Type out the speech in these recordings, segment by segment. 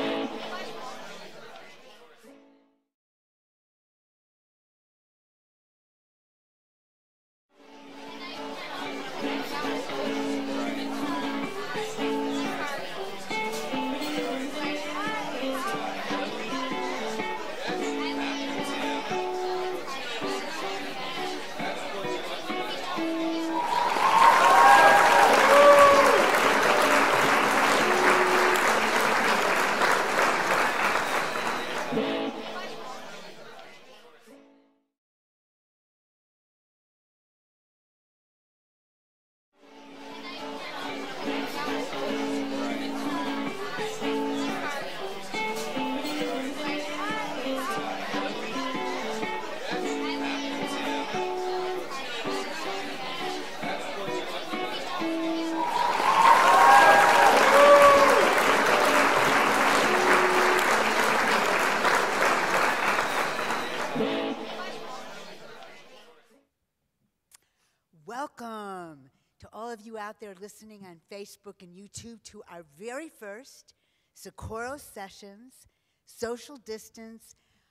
Welcome to all of you out there listening on Facebook and YouTube to our very first Socorro Sessions social distance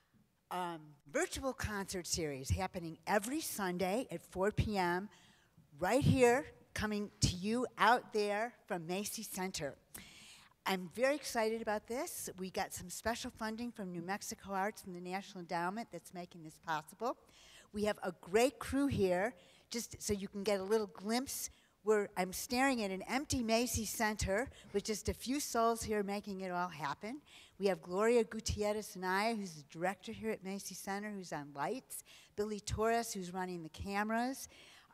virtual concert series happening every Sunday at 4 p.m. right here, coming to you out there from Macey Center. I'm very excited about this. We got some special funding from New Mexico Arts and the National Endowment that's making this possible. We have a great crew here, just so you can get a little glimpse. I'm staring at an empty Macey Center with just a few souls here making it all happen. We have Gloria Gutierrez Anaya, who's the director here at Macey Center, who's on lights. Billy Torres, who's running the cameras.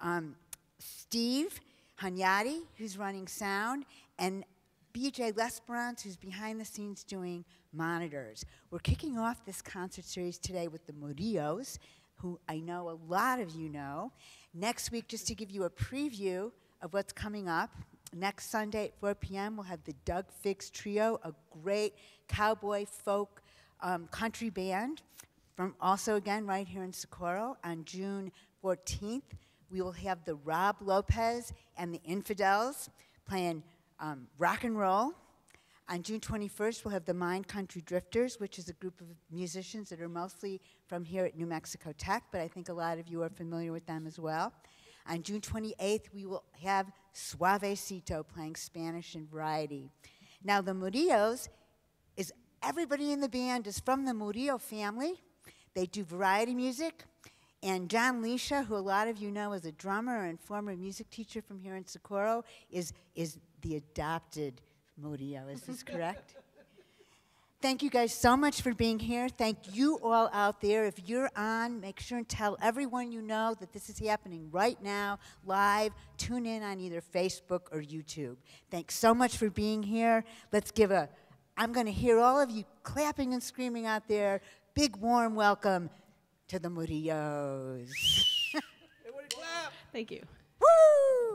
Steve Hanyadi, who's running sound. And BJ Lesperance, who's behind the scenes doing monitors. We're kicking off this concert series today with the Murillos, who I know a lot of you know. Next week, just to give you a preview of what's coming up, next Sunday at 4 p.m., we'll have the Doug Fix Trio, a great cowboy folk country band from also, again, right here in Socorro. On June 14th, we will have the Rob Lopez and the Infidels playing rock and roll. On June 21st, we'll have the Mind Country Drifters, which is a group of musicians that are mostly from here at New Mexico Tech, but I think a lot of you are familiar with them as well. On June 28th, we will have Suavecito playing Spanish and variety. Now, the Murillos, everybody in the band is from the Murillo family. They do variety music. And John Leisha, who a lot of you know as a drummer and former music teacher from here in Socorro, is the adopted Murillo. Is this correct? Thank you guys so much for being here. Thank you all out there. If you're on, make sure and tell everyone you know that this is happening right now, live. Tune in on either Facebook or YouTube. Thanks so much for being here. Let's give I'm going to hear all of you clapping and screaming out there. Big warm welcome to the Murillos. Everybody clap. Thank you. Woo!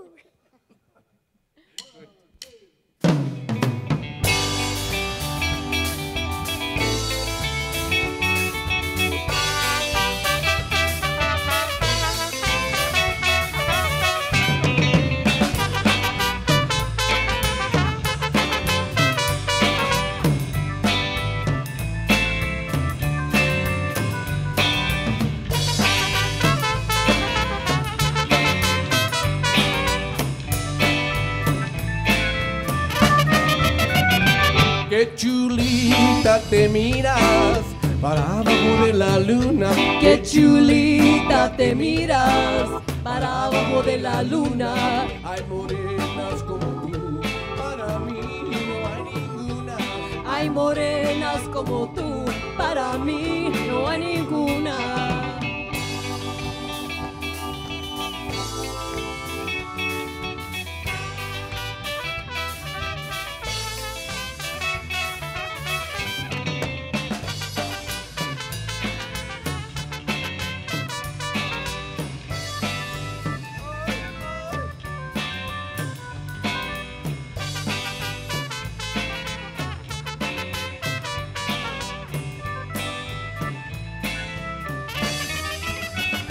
Qué chulita te miras para abajo de la luna. Qué chulita te miras para abajo de la luna. Hay morenas como tú, para mí no hay ninguna. Hay morenas como tú, para mí no hay ninguna.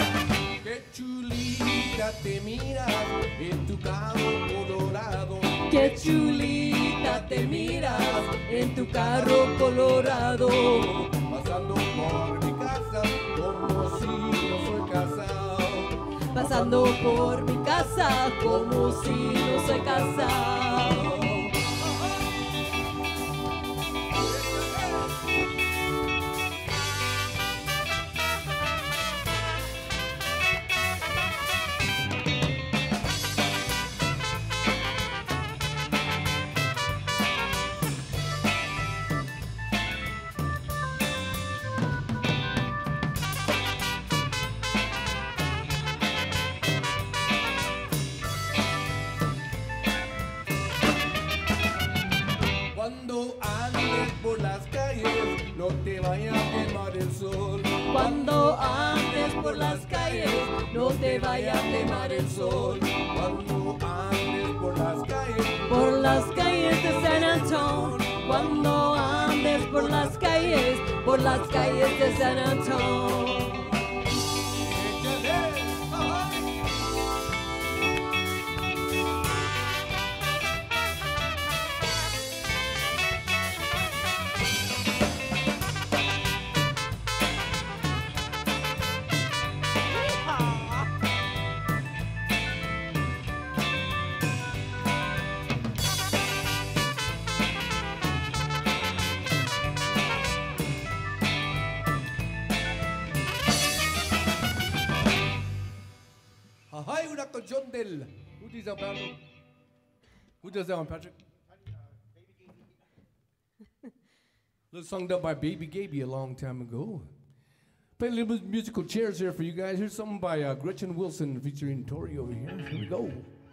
Te miras en tu campo dorado. qué chulita te miras en tu carro colorado. Pasando por mi casa como si no soy casado. Pasando por mi casa como si no soy casado. Cuando andes por las calles, no te vaya a quemar el sol. Cuando andes por las calles, no te vaya a quemar el sol. Cuando andes por las calles de San Antón. Cuando andes por las calles de San Antón. Hay una canción del... Who does that, Patrick? Who does that one, Patrick? Little song done by Baby Gaby a long time ago. Play a little musical chairs here for you guys. Here's something by Gretchen Wilson featuring Tori over here. Here we go.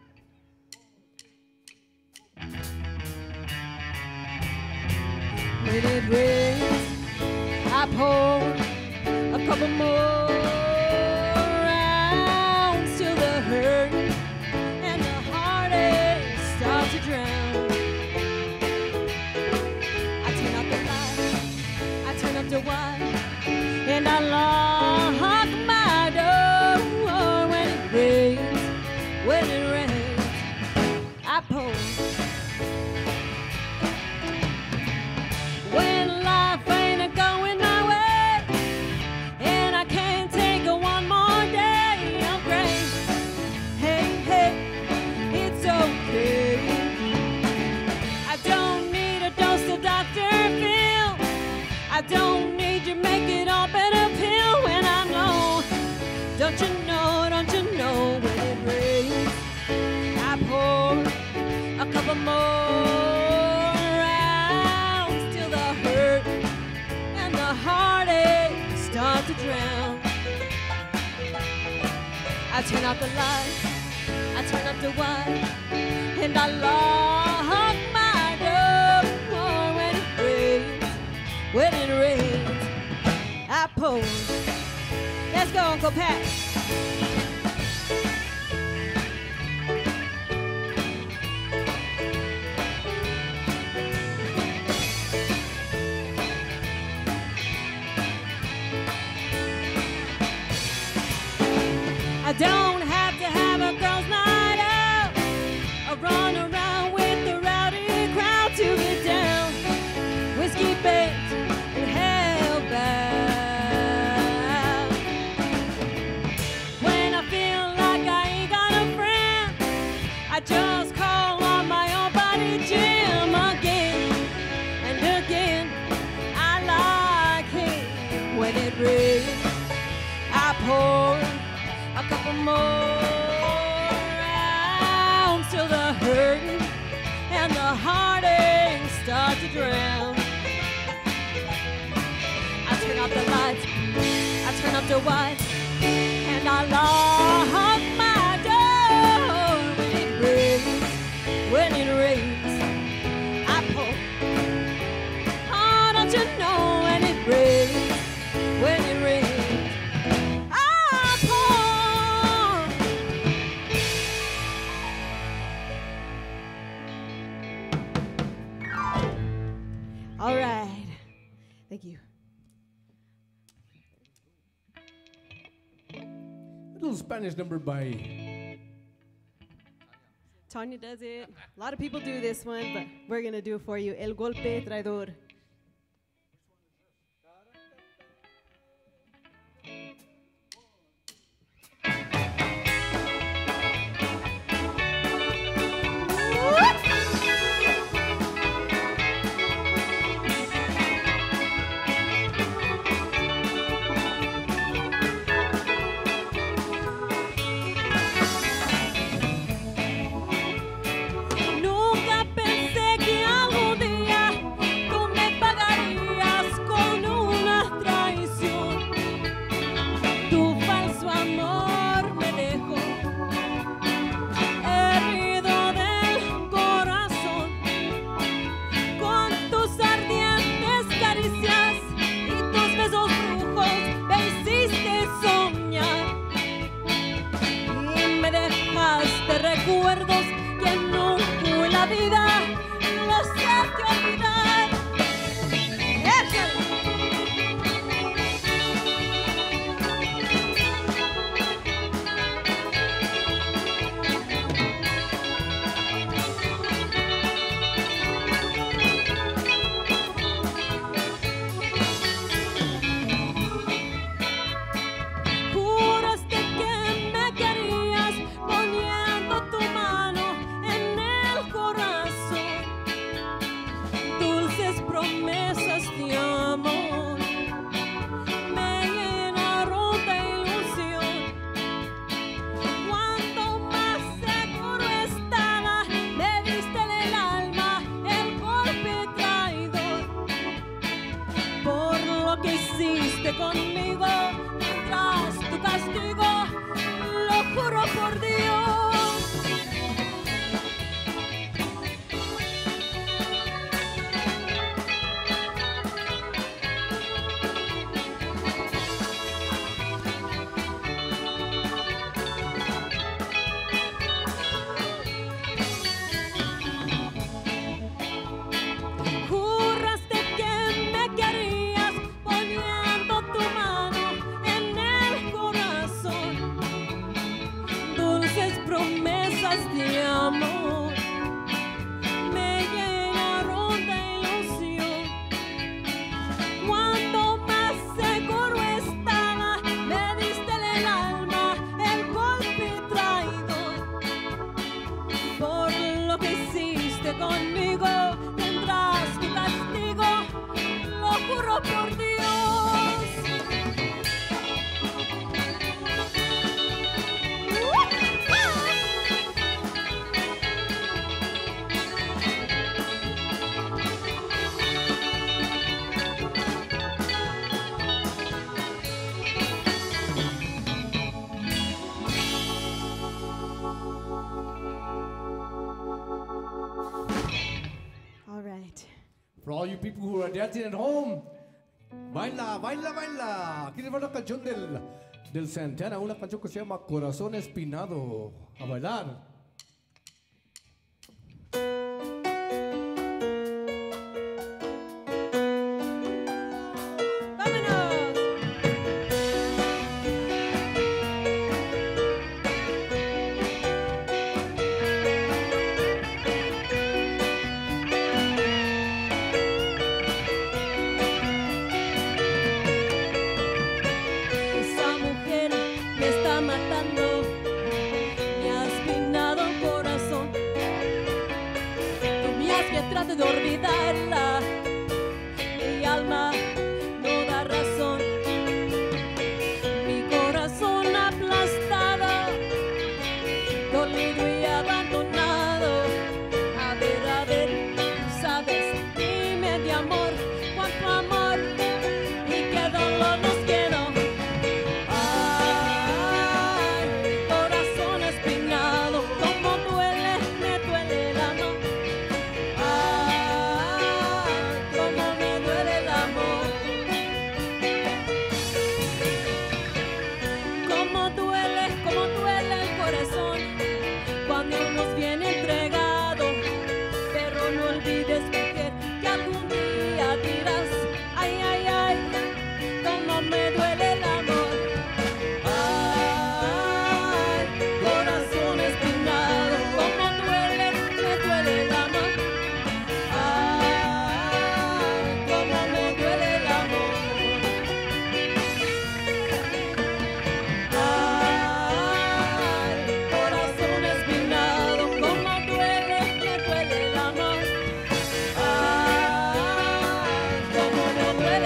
When it rains, I pour a couple more rounds till the hurt and the heartache start to drown. I turn up the light, I turn up the wine, and I lock my door. When it rains, I pour. When life ain't going my way, and I can't take one more day of grace, hey, hey, it's okay. I don't need a dose of Dr. Phil. I don't need to make it all better pill when I know. Don't you know when it rains, I pour a couple more rounds till the hurt and the heartache start to drown. I turn out the lights, I turn up the wine, and I lock my door. When it rains, I pour. Let's go, Uncle Pat. I don't have to have a girls' night out or run around with the rowdy crowd to get down. Whiskey baked and hellbound. When I feel like I ain't got a friend, I just call on my own body gym again and again. I like it when it rains. I pour a couple more rounds till the hurting and the heartache start to drown. I turn out the lights, I turn up the wine, and I lock my door. When it rains, I pour. Oh, don't you know when it rains, when it rains, all right. Thank you. A little Spanish number by Tanya does it. A lot of people do this one, but we're going to do it for you. El golpe traidor. Nunca pensé que algún día tú me pagarías con una traición. Tu falso amor me dejó herido del corazón. Con tus ardientes caricias y tus besos brujos me hiciste soñar. Y me dejaste recuerdos que nunca en la vida los sé que olvidar. ¡Échale! Juraste que me querías poniendo tu mano en el corazón. Dulces promesas de amor me llenaron de ilusión. Cuanto más seguro estaba, me diste en el alma el golpe traidor. Por lo que hiciste conmigo, tras tu castigo, lo juro por Dios. Juraste que me querías poniendo tu mano en el corazón. Dulces promesas de amor me llenaron de ilusión. Cuando más seguro estaba, me diste en el alma el golpe traidor. Por lo que hiciste conmigo, tendrás tu castigo, lo juro por Dios. All right. For all you people who are dancing at home, baila, baila, baila. Aquí les va una canción del Santana, una canción que se llama Corazón Espinado. A bailar. ¡Vámonos! Esa mujer me está matando, me has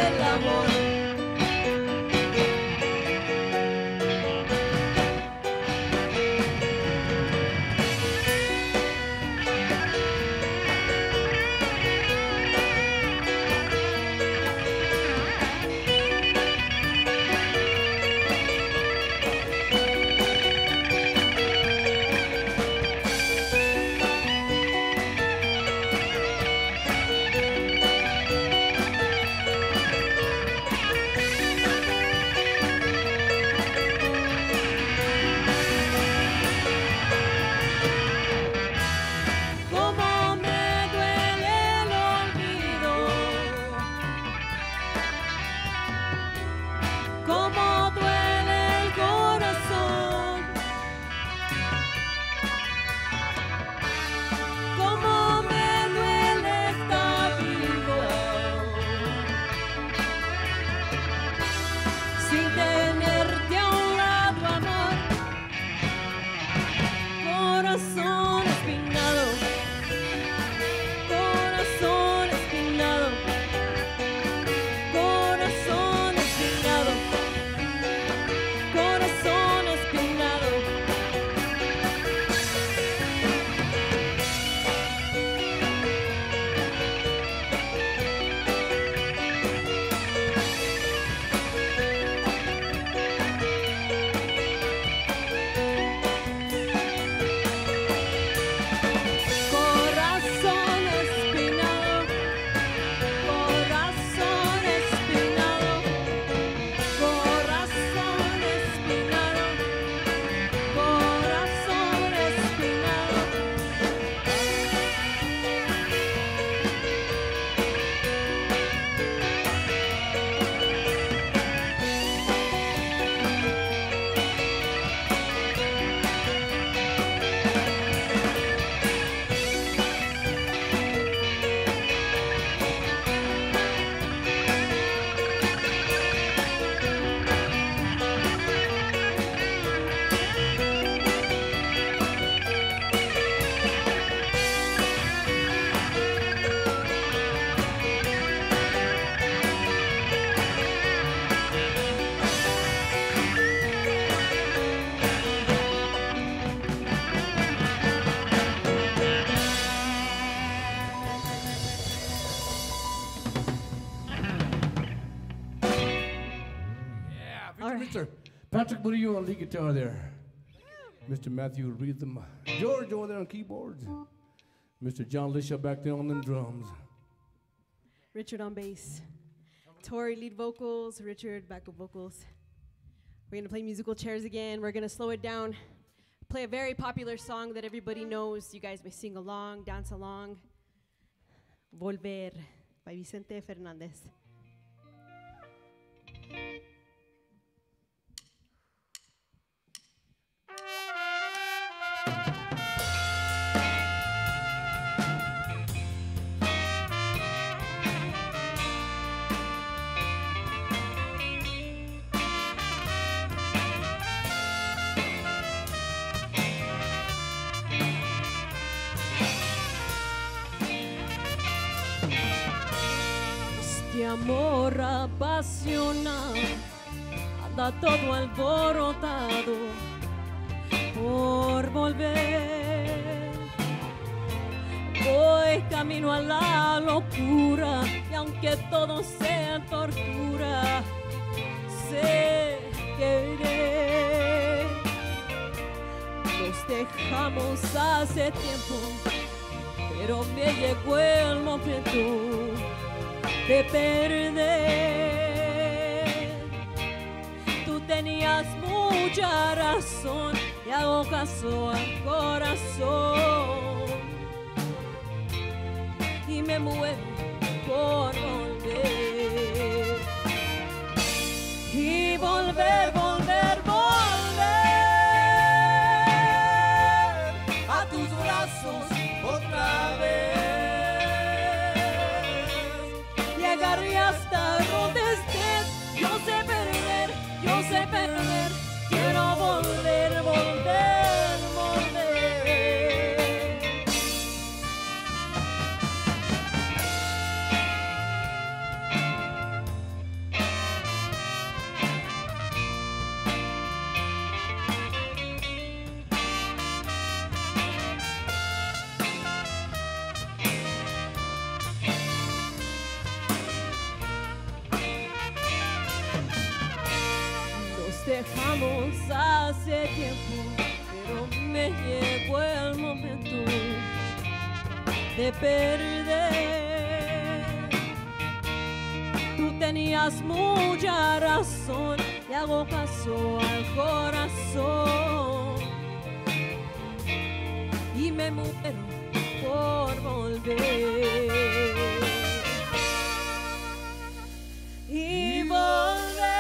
el amor. Mr. Patrick Murillo on lead guitar there. Mr. Matthew Rhythm. George over there on keyboards. Mr. John Lisha back there on them drums. Richard on bass. Tori lead vocals, Richard backup vocals. We're gonna play musical chairs again. We're gonna slow it down. Play a very popular song that everybody knows. You guys may sing along, dance along. Volver by Vicente Fernandez. Amor apasionado anda todo alborotado por volver. Voy camino a la locura y aunque todo sea tortura, sé que iré. Nos dejamos hace tiempo, pero me llegó el momento de perder. Tú tenías mucha razón y hago caso al corazón y me muero por volver y volver, volver, volver a tus brazos otra vez. Y hasta donde estés, yo sé perder, quiero volver, volver, volver. dejamos hace tiempo, pero me llegó el momento de perder. Tú tenías mucha razón y hago caso al corazón y me muero por volver y volver.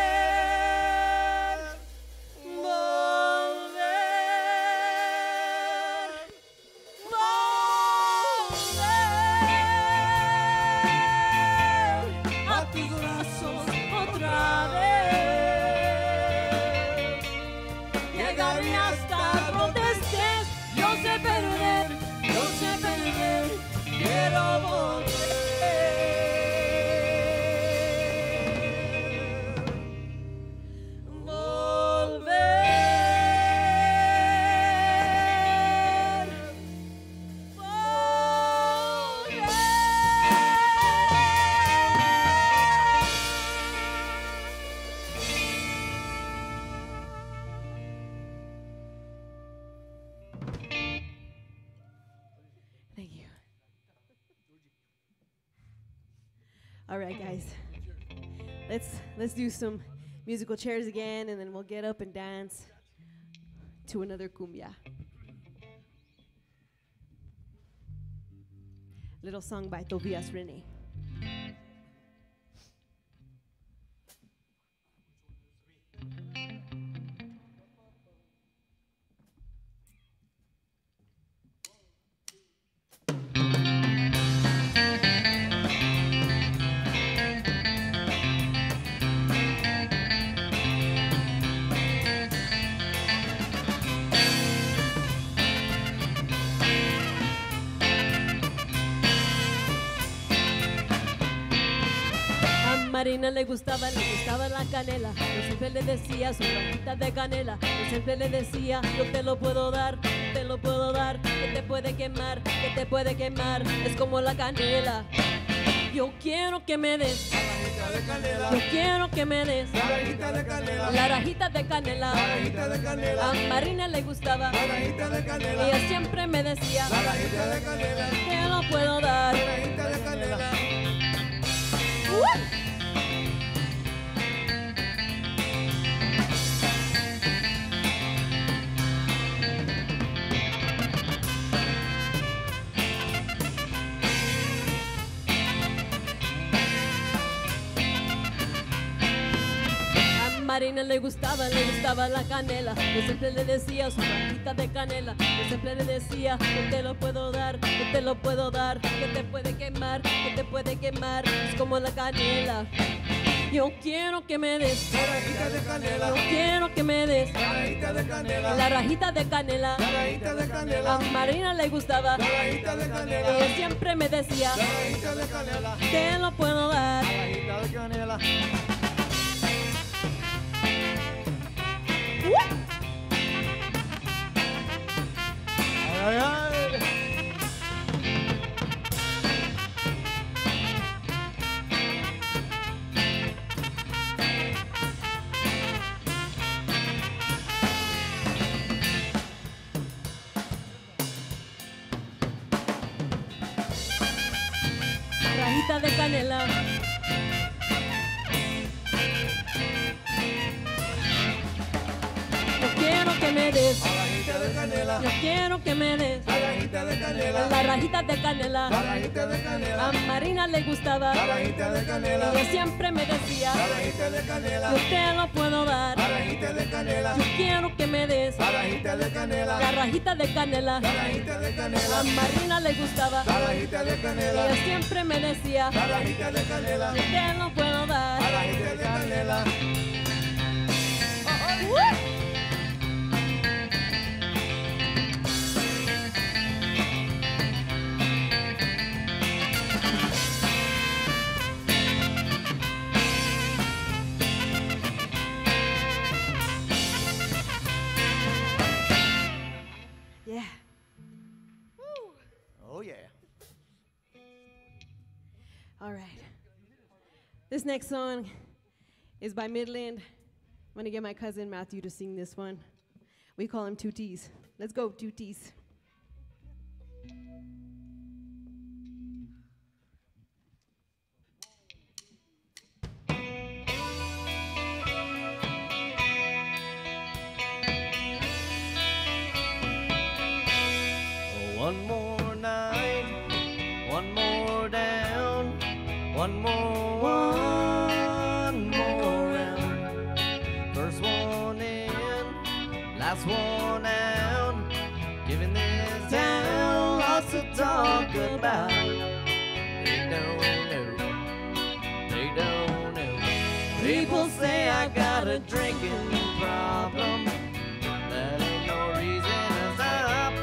All right, guys. Let's do some musical chairs again, and then we'll get up and dance to another cumbia. Little song by Tobias Rene. Marina le gustaba la canela. Yo siempre le decía su rajita de canela. Yo siempre le decía, yo te lo puedo dar, te lo puedo dar, que te puede quemar, que te puede quemar. Es como la canela. Yo quiero que me des la rajita de canela. Yo quiero que me des la rajita de canela. La rajita de canela. La rajita de canela. A Marina le gustaba la rajita de canela. Ella siempre me decía la rajita de canela. Te lo puedo dar. La rajita de canela. Marina le gustaba la canela. Yo siempre le decía su rajita de canela. Yo siempre le decía, yo te lo puedo dar, yo te lo puedo dar, que te puede quemar, que te puede quemar. Es como la canela. Yo quiero que me des la rajita de canela. Yo quiero que me des la rajita de canela. La rajita de canela. La rajita de canela. A Marina le gustaba la rajita de canela. Ella siempre me decía la rajita de canela. Te lo puedo dar. La rajita de canela. Ay, ay. Rajita de canela. Yo quiero que me des la rajita de canela. Yo quiero que me des la rajita de canela. La rajita de canela. La rajita de canela. A Marina le gustaba la rajita de canela. Ella siempre me decía la rajita de canela. Yo te lo puedo dar. La rajita de canela. Yo quiero que me des la rajita de canela. La rajita de canela. La rajita de canela. A Marina le gustaba la rajita de canela. Ella siempre me decía la rajita de canela. Yo te lo puedo dar. La rajita de canela. Yeah. Woo. Oh, yeah. All right. This next song is by Midland I'm gonna get my cousin Matthew to sing this one. We call him 2Ts. Let's go, 2Ts. One more night, one more down, one more round. First one in, last one out. Giving this town lots to talk about. They don't know. People say I got a drinking problem. That ain't no reason to stop.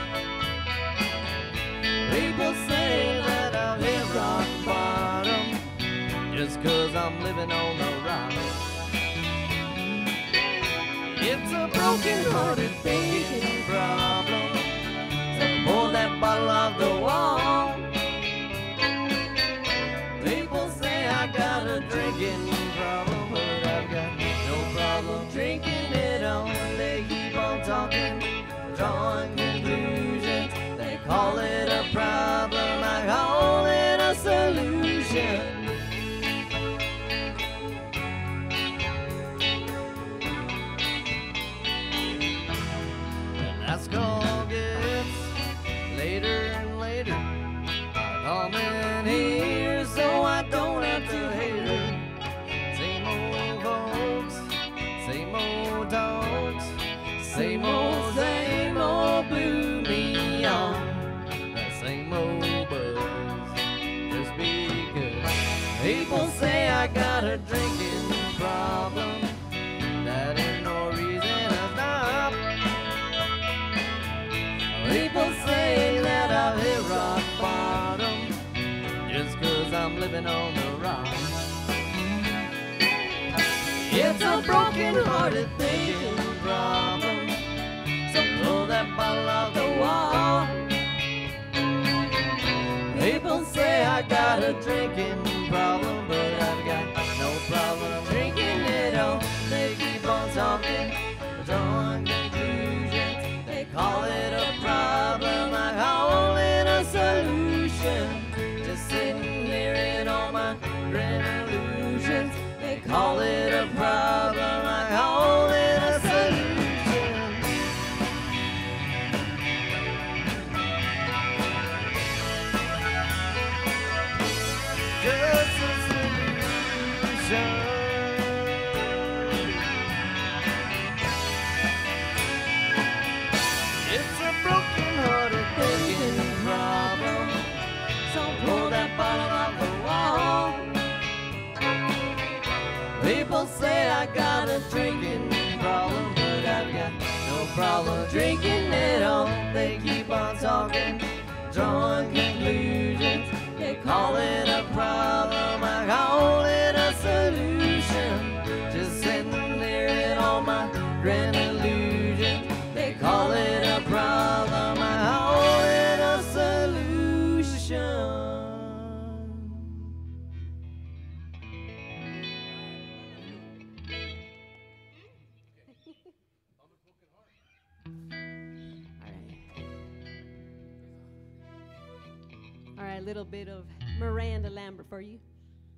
People say that I've hit rock bottom just 'cause I'm living on the rock. It's a broken-hearted thinking problem. So pull that bottle off the wall. People say I got a drinking problem, but I've got no problem drinking it on. They keep on talking, drawing conclusions. They call it a problem, I call it a solution. And as call gets later and later, I come in here so I don't have to hear same old folks, same old dogs, same old blew me on. That same old buzz, just because people say I got a drinking problem. That ain't no reason to stop. People say that I've hit rock bottom just 'cause I'm living on the rock. It's a broken-hearted thinking problem. So pull that bottle off the wall. People say I got a drinking problem, but I've got no problem drinking it all. They keep on talking, drawing conclusions. They call it a problem, I call it a solution. Just sitting here in all my grand illusions. They call it a problem, I call it a solution. Just a solution. It's a broken-hearted thinking problem. So pull that bottle off the wall. People say I got a drinking problem, but I've got no problem drinking it all. They keep on talking, drawing conclusions. They call it a problem, I call it a solution. Just sitting there in all my grand illusions. They call it a problem, I call it a solution. All right, a little bit of Miranda Lambert for you.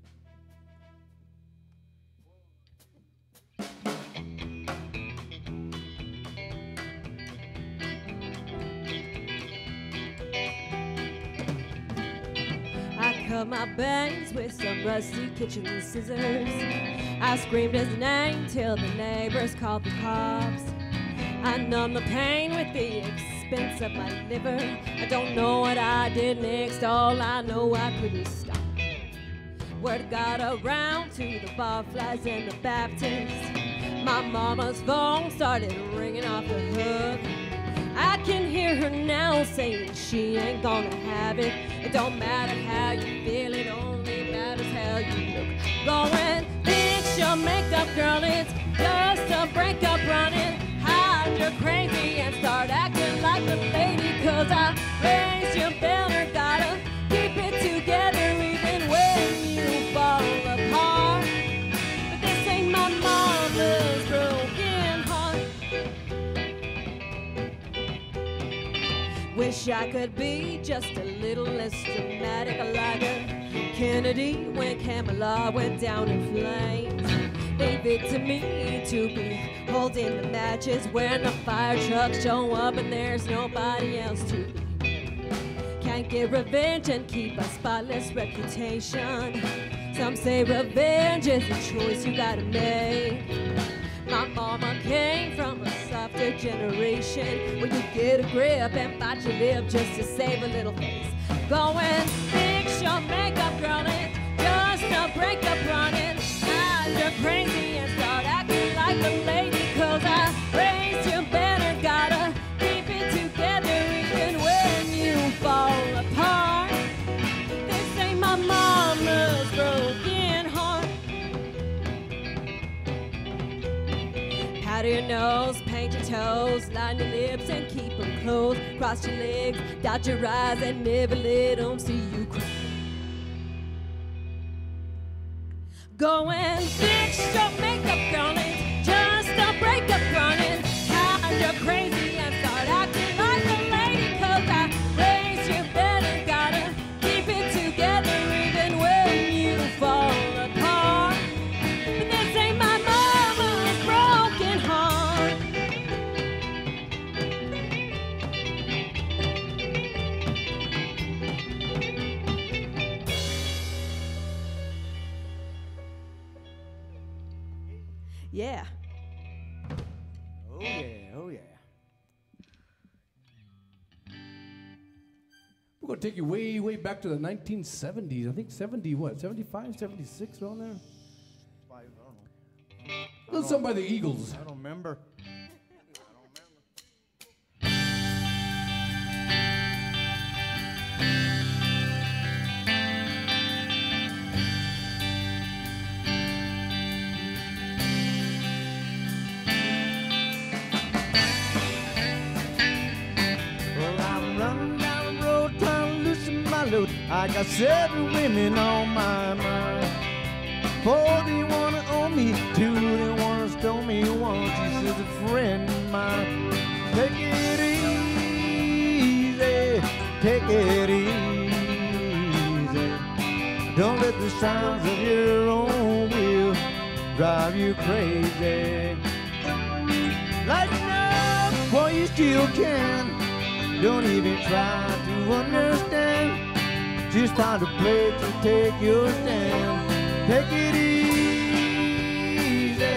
I cut my bangs with some rusty kitchen scissors. I screamed his name till the neighbors called the cops. I numbed the pain with the expense of my liver. I don't know what I did next, all I know I couldn't stop. Word got around to the barflies and the Baptists. My mama's phone started ringing off the hook. I can hear her now saying she ain't gonna have it. It don't matter how you feel, it only matters how you look. Go and fix your makeup, girl, it's just a breakup running. Hide your crazy and start acting like a lady, 'cause I raised you better, gotta keep it together even when you fall apart. But this ain't my mama's wish I could be just a little less dramatic, like a Kennedy when Camelot went down in flames. Leave it to me to be holding the matches when the fire trucks show up and there's nobody else to be. Can't get revenge and keep a spotless reputation. Some say revenge is a choice you gotta make. My mama came from a softer generation where you get a grip and bite your lip just to save a little face. Go and fix your makeup, girl, and just a breakup running. You're crazy and start acting like a lady, 'cause I raised you better, gotta keep it together even when you fall apart. This ain't my mama's broken heart. Powder your nose, paint your toes, line your lips and keep them closed. Cross your legs, dot your eyes and never let them see you cry. Go and fix your makeup, girl, and just a breakup running. You're crazy and start acting like a lady, 'cause I raised you better, gotta keep it together even when you fall apart. But this ain't my mama's broken heart. Yeah. Oh yeah, oh yeah. We're gonna take you way, way back to the 1970s. I think 70, what, 75, 76, around there? I don't know. A little something by the Eagles. I don't remember. I got 7 women on my mind. 4 they wanna own me, 2 they wanna stone me, 1 she says a friend of mine. Take it easy, take it easy. Don't let the sounds of your own will drive you crazy. Lighten up while you still can. Don't even try to understand. Just time to play to take your stand. Take it easy.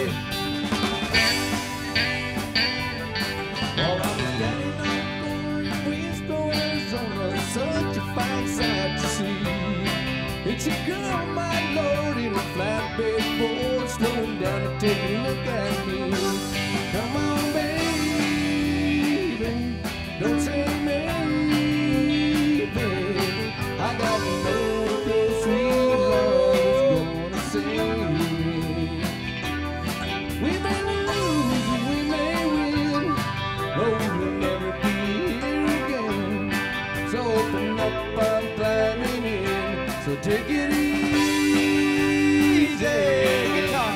While I was standing on Frisco, Arizona, such a fine sight to see. It's a girl, my lord, in a flatbed Ford, slowing down to take a look at me. Come on, baby, don't say maybe. I got to know your sweet love is gonna save me. We may lose, we may win, but we will never be here again. So open up, I'm climbing in. So take it easy. Guitar.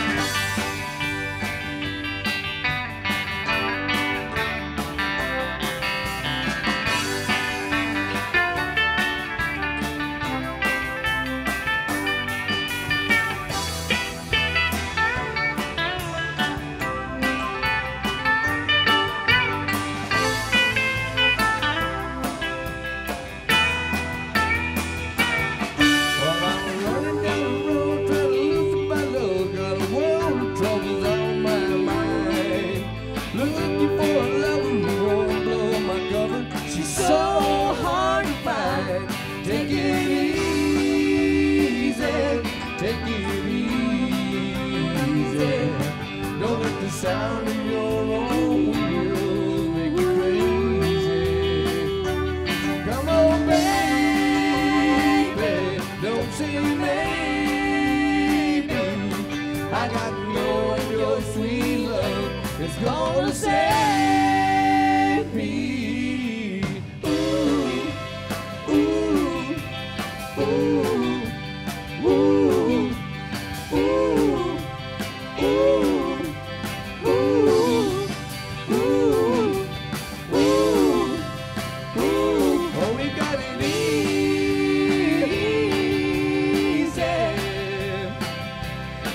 Sound of your own wheels make you crazy. Come on, baby, don't say maybe. I got to know your sweet love is gonna save me. Ooh, ooh, ooh, ooh, ooh, ooh.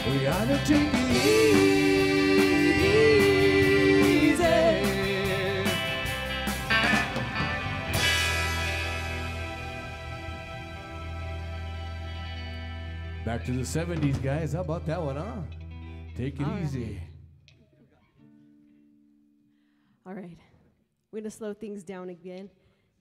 We gotta take it easy. Back to the 70s, guys. How about that one, huh? Take it easy. All right. We're going to slow things down again.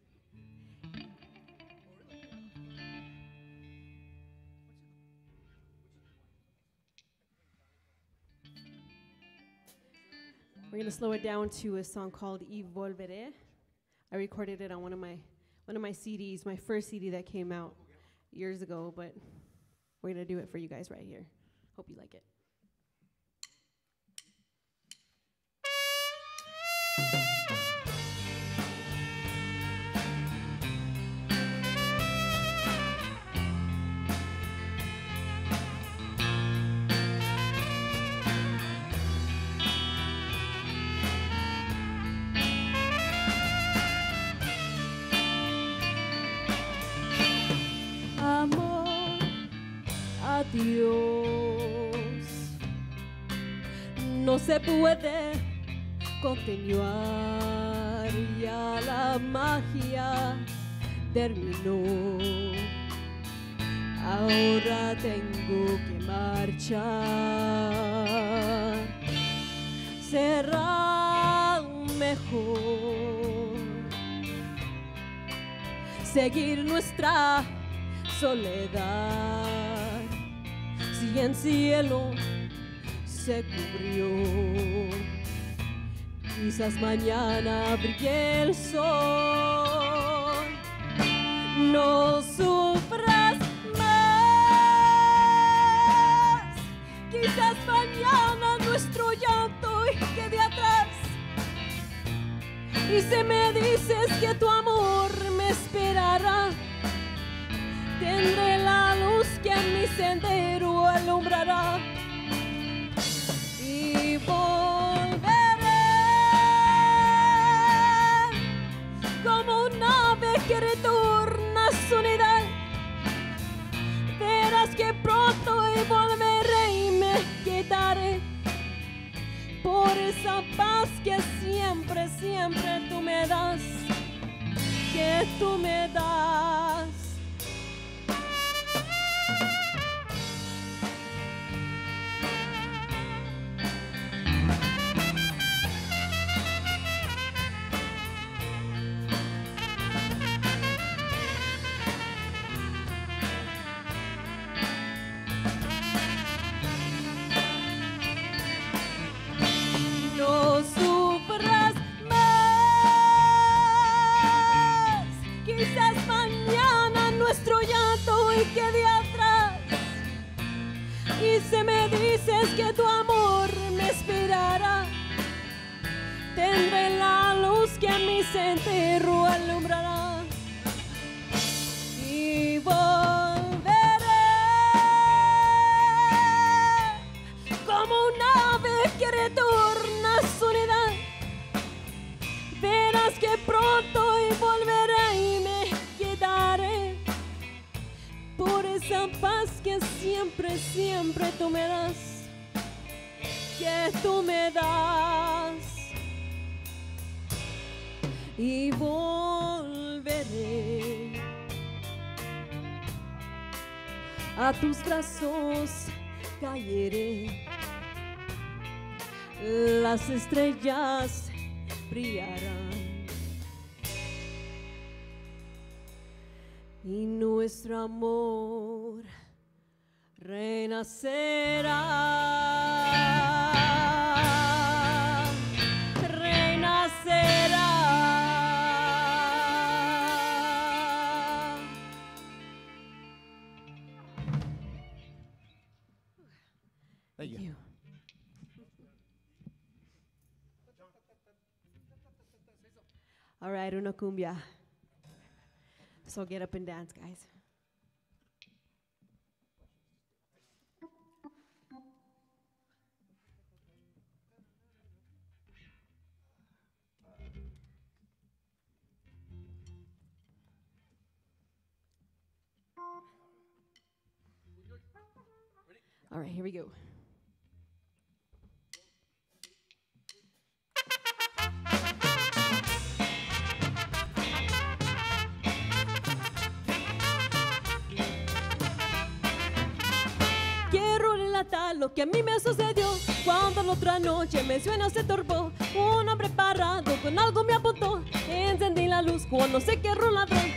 We're going to slow it down to a song called Y Volveré. I recorded it on one of my CDs, my first CD that came out years ago, but we're going to do it for you guys right here. Hope you like it. Amor, adiós. No se puede continuar, ya la magia terminó. Ahora tengo que marchar. Será mejor seguir nuestra soledad, si en cielo se cubrió, quizás mañana brille el sol. No sufras más, quizás mañana nuestro llanto quede atrás. Y si me dices que tu amor me esperará, tendré la luz que en mi sendero alumbrará. Y volveré como un ave que retorna a su unidad. Verás que pronto volveré y me quedaré por esa paz que siempre, siempre tú me das, que tú me das. No sufras más, quizás mañana nuestro llanto quede atrás. Y si me dices que tu amor me esperará, tendré la luz que a mi sendero alumbrará. Y volveré como un ave que retorna a su unidad. Verás que pronto volveré y me quedaré por esa paz que siempre, siempre tú me das, que tú me das. Y volveré a tus brazos, caeré, las estrellas brillarán y nuestro amor renacerá, renacerá. Thank you. All right, una cumbia. So get up and dance, guys. All right, here we go. relatar lo que a mí me sucedió cuando la otra noche mi sueño se turbó. Un hombre parado con algo me apuntó. Encendí la luz cuando sé que era un ladrón.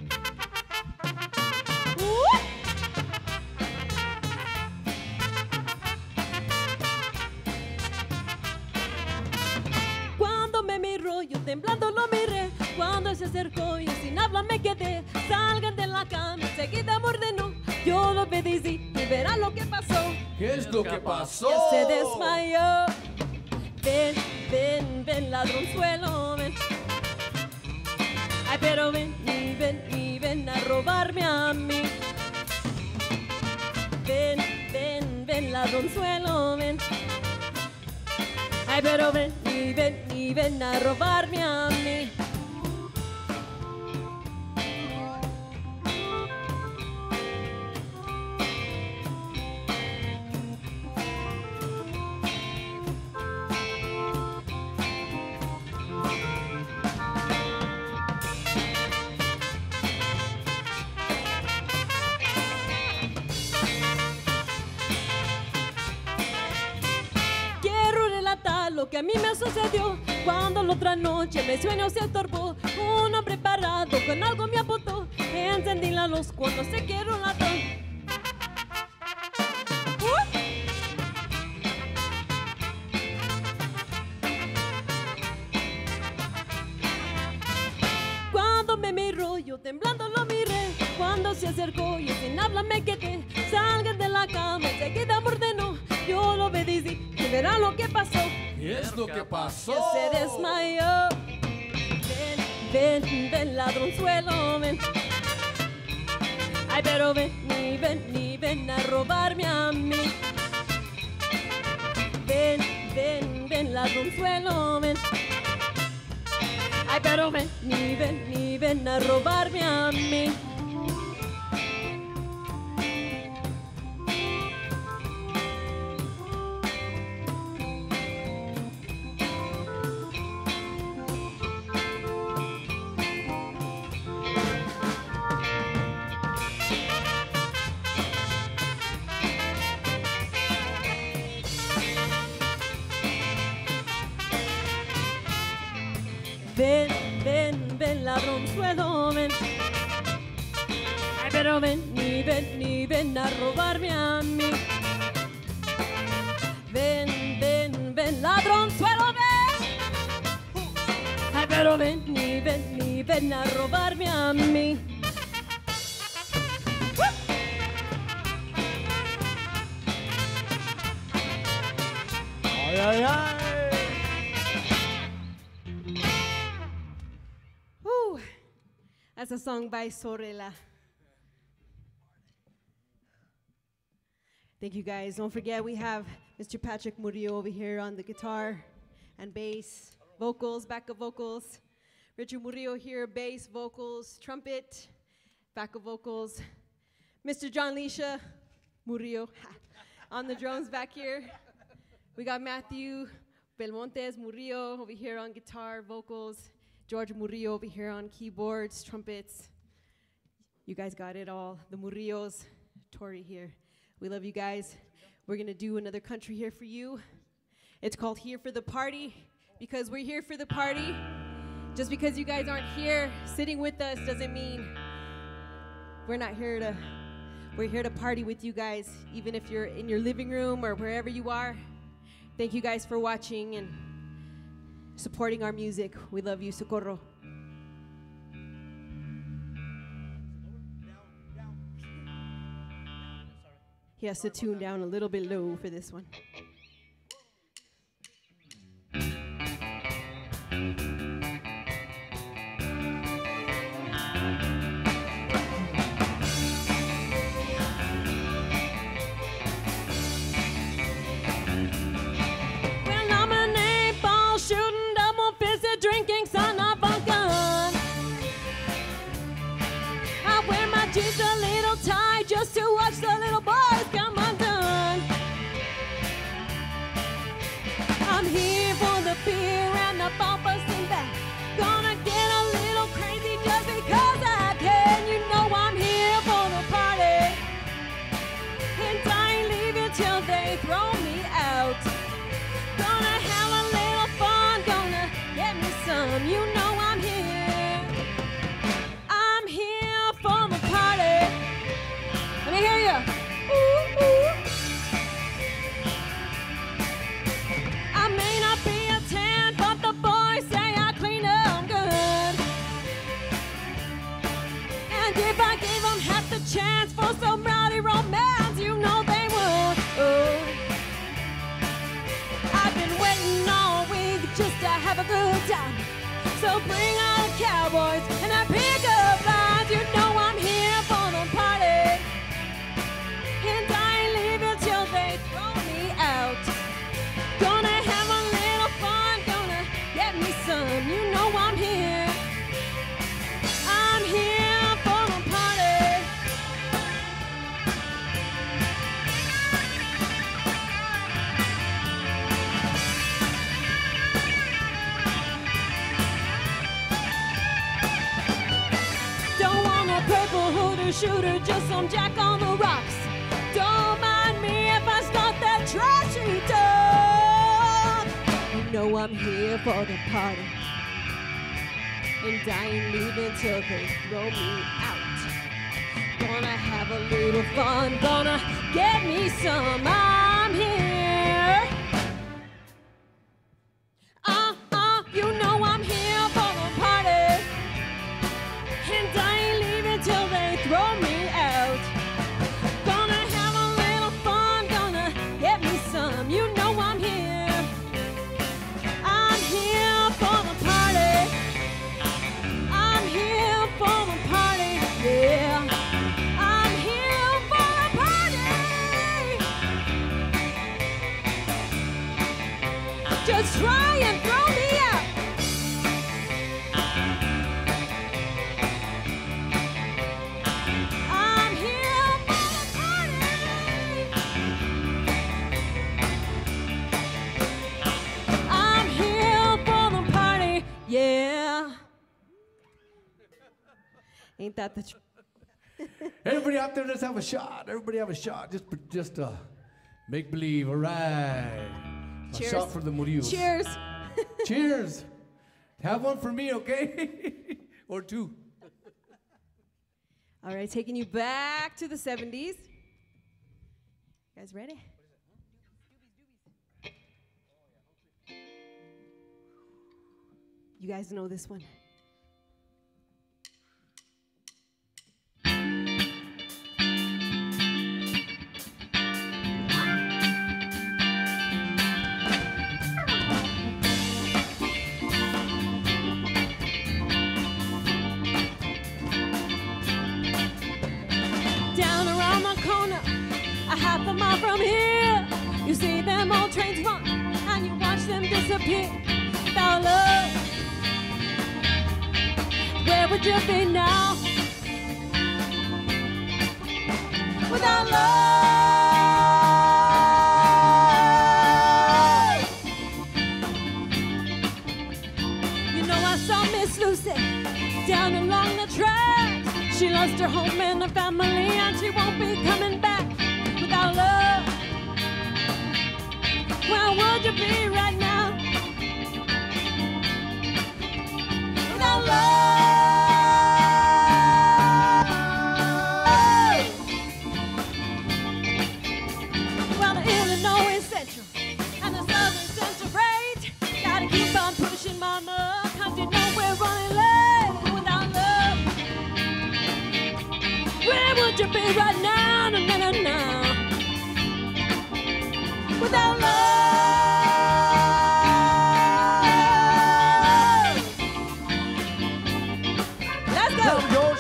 Cuando me miró, yo temblando lo miré. Cuando él se acercó y sin habla me quedé. Salgan de la cama, enseguida me ordenó. Yo lo obedecí y verá lo que pasó. ¿Qué es lo que pasó? Ya se desmayó. Ven, ven, ven, ladronzuelo, ven. Ay, pero ven, y ven a robarme a mí. Ven, ven, ven, ladronzuelo, ven. Ay, pero ven, y ven a robarme a mí. Lo que a mí me sucedió cuando la otra noche mi sueño se turbó. Un hombre parado con algo me apuntó. Encendí la luz cuando sé que era un ladrón. Cuando me miró, yo temblando lo miré. Cuando se acercó, yo sin habla me quedé. Salgan de la cama, enseguida me ordenó. Yo lo obedecí y verá lo que pasó. ¿Qué es lo que pasó? Ya se desmayó. Ven, ven, ven, ladronzuelo, ven. Ay, pero ven, y ven a robarme a mí. Ven, ven, ven, ladronzuelo, ven. Ay, pero ven, y ven a robarme a mí. Ven, ven, ven, ladronzuelo, ven. Ay, pero ven, y ven a robarme a mí. Ven, ven, ven, ladronzuelo, ven. Ay, pero ven, y ven a robarme a mí. Ay, ay, ay. That's a song by Sorella. Thank you guys. Don't forget we have Mr. Patrick Murillo over here on the guitar and bass, vocals, backup vocals. Richard Murillo here, bass, vocals, trumpet, backup vocals. Mr. John Leisha Murillo on the drums back here. We got Matthew Belmontes Murillo over here on guitar, vocals. George Murillo over here on keyboards, trumpets. You guys got it all. The Murillos, Tori here. We love you guys. We're gonna do another country here for you. It's called Here for the Party because we're here for the party. Just because you guys aren't here sitting with us doesn't mean we're not here to, we're here to party with you guys, even if you're in your living room or wherever you are. Thank you guys for watching and supporting our music. We love you, Socorro. He has to tune down a little bit low for this one. Drinking son of a gun. I wear my jeans a little tight just to watch the little boys come undone. I'm here for the beer and the bumpers and that. Gonna get a little crazy just because I can. You know I'm here for the party, and I ain't leaving till they throw So bring on the cowboys and our pickup lines. You know I'm here for the party, and I ain't leaving till they throw me out. Gonna have a little fun, gonna get me some. You know I'm here. I'm here for the party. Don't want a purple hooter shooter, just some jack on the rocks. Don't mind me if I start that trashy talk. You know I'm here for the party, and I ain't leaving till they throw me out. Gonna have a little fun, gonna get me some. I'm here. You know I'm here for the party, and I ain't leaving till they throw me out. Gonna have a little fun, gonna get me some. You know I'm here. I'm here for the party. I'm here for the party, yeah. I'm here for the party. Just try and throw me out. I'm here for the party. I'm here for the party, yeah. Ain't that the truth? Everybody out there, let's have a shot. Everybody have a shot. Just make believe. All right. Cheers. A shot for the Murillos. Cheers. Cheers. Have one for me, okay? Or two. All right, taking you back to the 70s. You guys ready? You guys know this one. Down around the corner, a half a mile from here, you see them old trains run, and you watch them disappear. Without love, where would you be now? Without love, you know I saw Miss Lucy down along the tracks. She lost her home and her family, and she won't be coming back. Without love, where would you be right now? Without love, well, the Illinois Central and the Southern Central Freight gotta keep on pushing, mama, 'cause you know we're running late. Without love, where would you be right now? No, no, no, no. Without love, let's go. Tell 'em, George.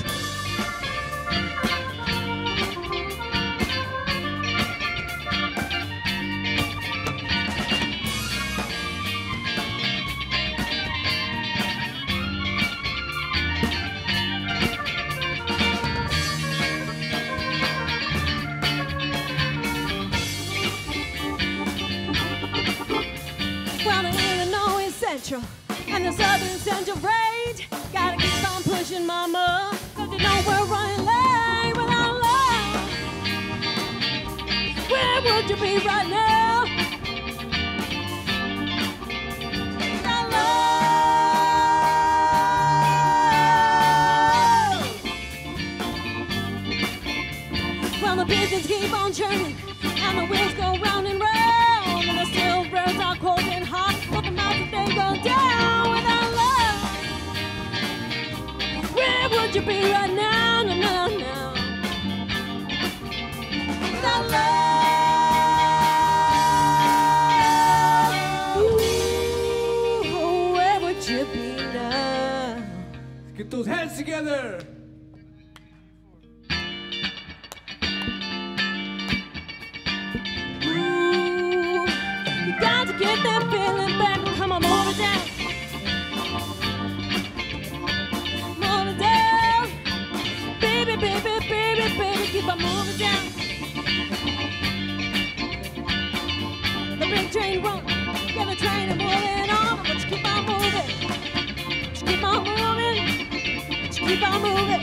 Well, the Illinois Central and the Southern Central Freight gotta keep on pushing, mama, 'cause you know we're running late. Without love, where would you be right now? Without love, well, the business keep on churning and the wheels go round and round, and the steel rails are cold and hot, but the mountains they go down. Without love, where would you be right now? No, no, no. Without love, ooh, where would you be now? those hands together. Ooh, you got to get that feeling back and come on, move it down. Move it down. Baby, baby, baby, baby, keep on moving down. The big train run, yeah, the train is moving on, but you keep on moving. Just keep on moving. Just keep on moving.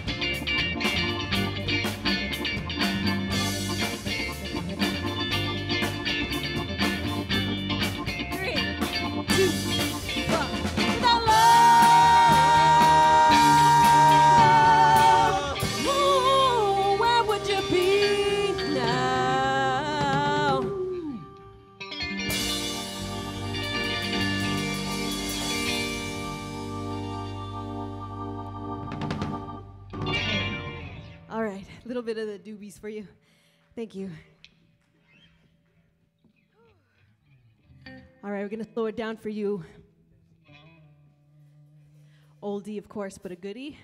Little bit of the doobies for you. Thank you. All right, we're gonna slow it down for you. Oldie, of course, but a goodie.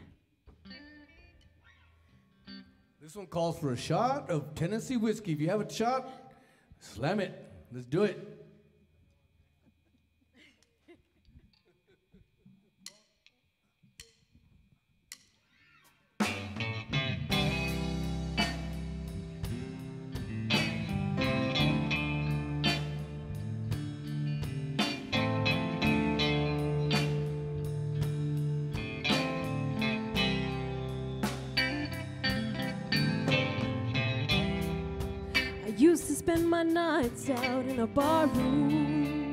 This one calls for a shot of Tennessee whiskey. If you have a shot, slam it. Let's do it. Used to spend my nights out in a bar room.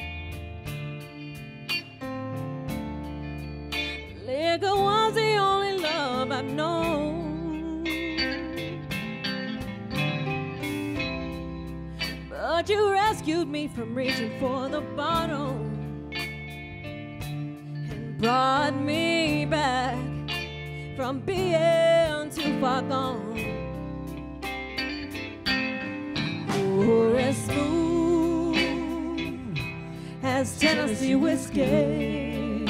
Liquor was the only love I've known. But you rescued me from reaching for the bottle and brought me back from being too far gone. You're as smooth as Tennessee whiskey.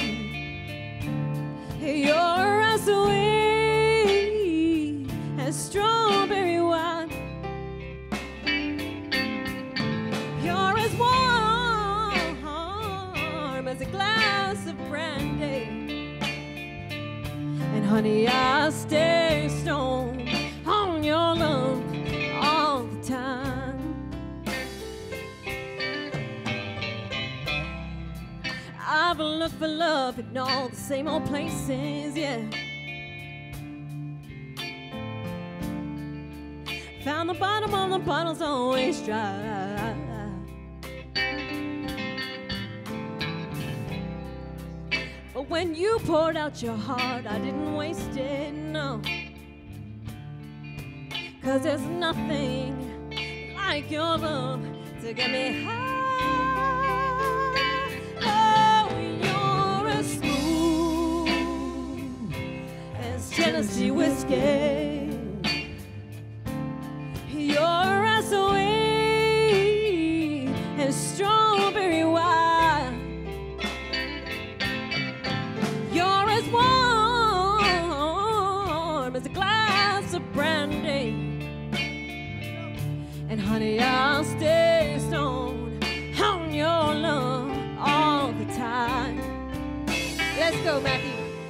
You're as sweet as strawberry wine. You're as warm as a glass of brandy. And honey, I stay stoned on your love all the time. I've looked for love in all the same old places, yeah. Found the bottom of the bottle's always dry. But when you poured out your heart, I didn't waste it, no. 'Cause there's nothing like your love to get me high. Tennessee whiskey. You're as sweet as strawberry wine. You're as warm as a glass of brandy. And honey, I'll stay stoned on your love all the time. Let's go, Matthew.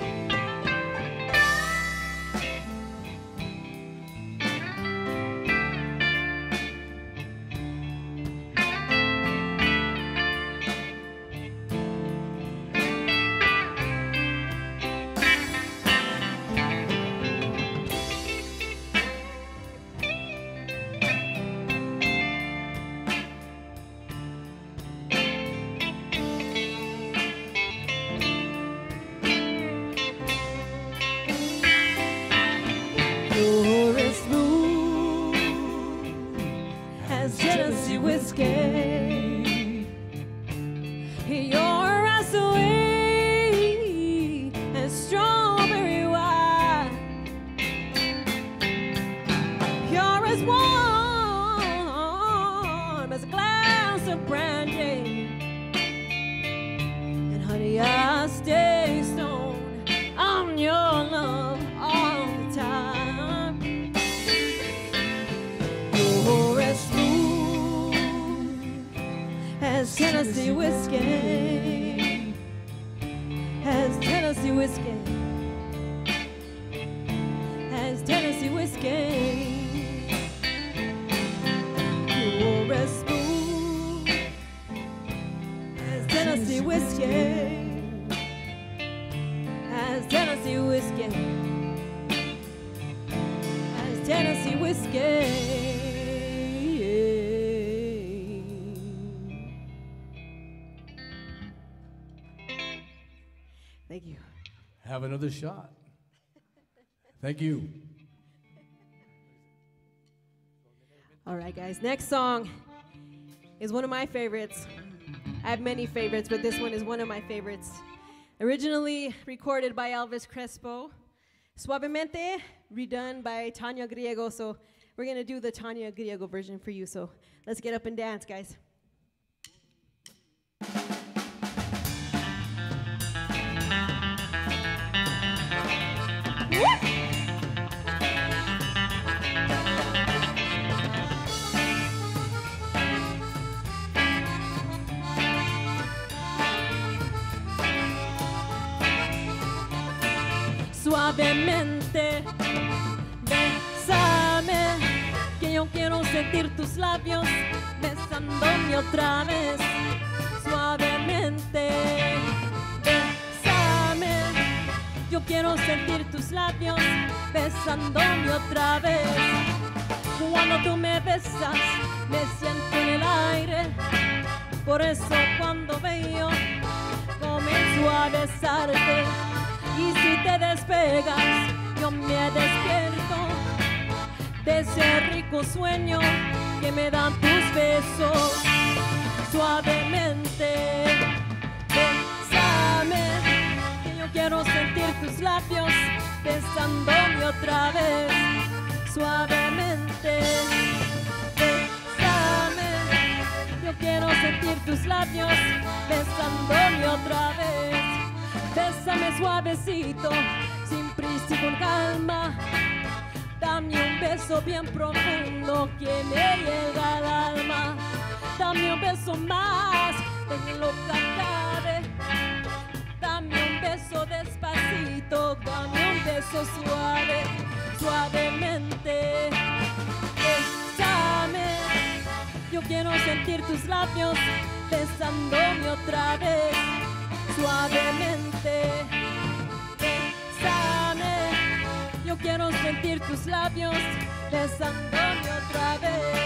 You're as smooth as Tennessee whiskey. You're as sweet as strawberry wine. You're as warm as a glass of brandy. And honey, I stay stoned on has Tennessee whiskey, has Tennessee whiskey, has Tennessee whiskey. Pure as smooth as Tennessee whiskey, has Tennessee whiskey, has Tennessee whiskey. Thank you. Have another shot. Thank you. All right, guys. Next song is one of my favorites. I have many favorites, but this one is one of my favorites. Originally recorded by Elvis Crespo. Suavemente, redone by Tanya Griego. So we're going to do the Tanya Griego version for you. So let's get up and dance, guys. Suavemente, bésame, que yo quiero sentir tus labios besándome otra vez. Suavemente, bésame, yo quiero sentir tus labios besándome otra vez. Cuando tú me besas, me siento en el aire. Por eso cuando veo, comienzo a besarte. Y si te despegas, yo me despierto de ese rico sueño que me dan tus besos. Suavemente, bésame, que yo quiero sentir tus labios besándome otra vez. Suavemente, bésame, yo quiero sentir tus labios besándome otra vez. Bésame suavecito, sin prisa y con calma. Dame un beso bien profundo que me llega al alma. Dame un beso más, déjalo que acabe. Dame un beso despacito, dame un beso suave, suavemente. Bésame, yo quiero sentir tus labios besándome otra vez. Suavemente, bésame, yo quiero sentir tus labios besándome otra vez.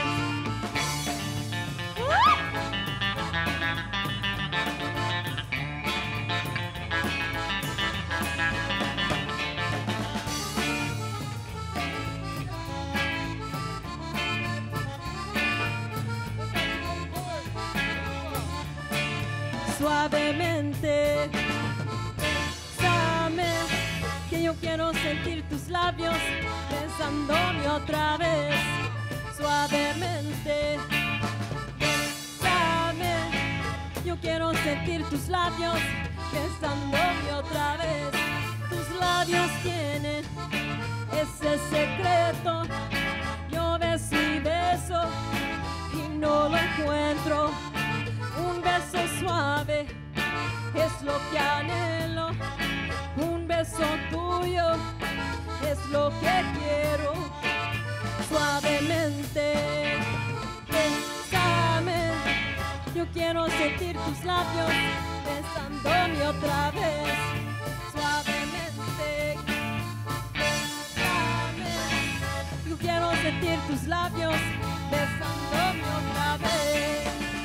Suavemente, bésame, que yo quiero sentir tus labios besándome otra vez. Suavemente, bésame, yo quiero sentir tus labios besándome otra vez. Tus labios tienen ese secreto, yo beso y beso y no lo encuentro. Un beso suave es lo que anhelo, un beso tuyo es lo que quiero. Suavemente, bésame, yo quiero sentir tus labios besándome otra vez. Suavemente, bésame, yo quiero sentir tus labios besándome otra vez.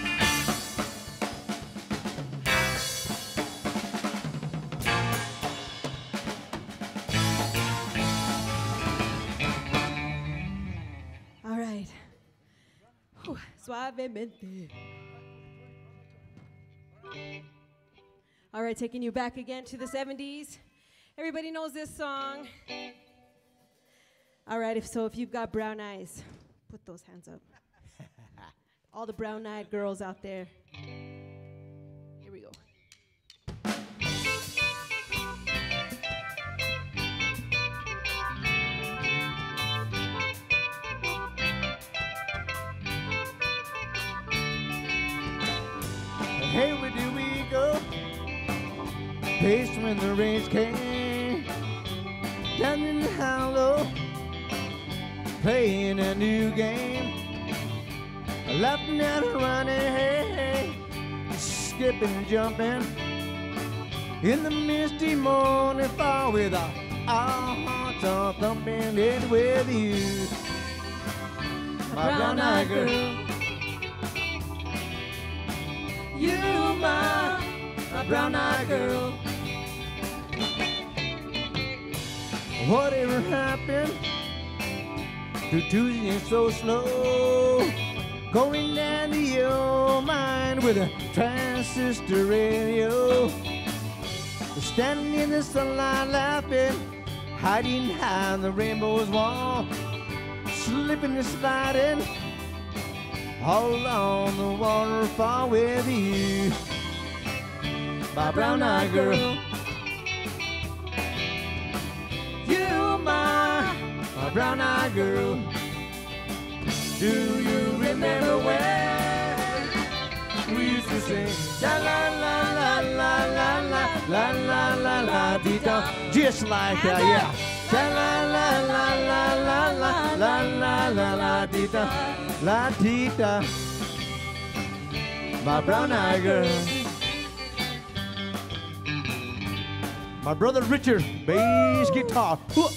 Suavemente. All right, taking you back again to the 70s. Everybody knows this song. All right, if you've got brown eyes, put those hands up. All the brown-eyed girls out there. Here we go. Hey, where do we go? Paced when the rains came. Down in the hollow, playing a new game. Laughing and running, hey, hey, skipping and jumping. In the misty morning fall with our hearts all thumping it with you. My brown-eyed girl. You, my brown-eyed girl. Whatever happened to Tuesday so slow? Going down to your mind with a transistor radio. Standing in the sunlight laughing, hiding behind the rainbow's wall. Slipping and sliding all along the waterfall with you. My brown-eyed girl. You, my brown-eyed girl. Do you remember when we used to sing la la la la la la la la la la la dee da, just like that, yeah. La la la la la la la la la la dee da, la dee da. My brown-eyed girl. My brother Richard, bass guitar.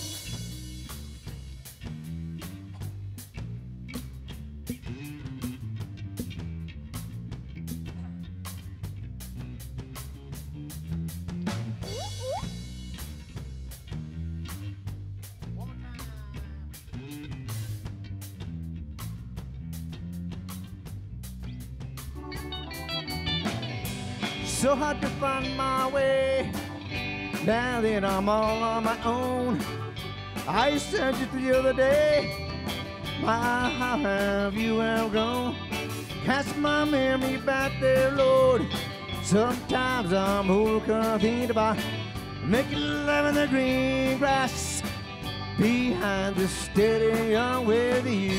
So hard to find my way now that I'm all on my own. I said it the other day, my, how have you outgrown? Cast my memory back there, Lord. Sometimes I'm overcome thinking about making love in the green grass behind the steady young with you,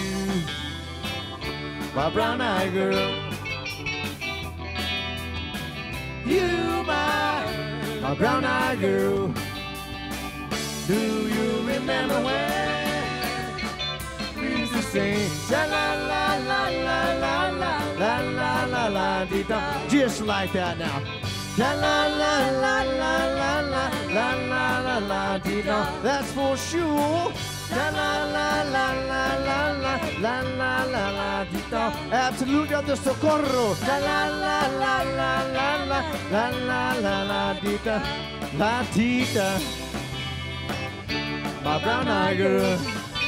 my brown-eyed girl. You, my brown-eyed girl. Do you remember when we used to sing la la la la la la la la la la la dee da, just like that now. La la la la la la la la la la la dee da, that's for sure. La la la la la la la la la la la dee da, absolute of the Socorro. La la la la la la la la la la la dee da, la dee da. My brown-eyed girl.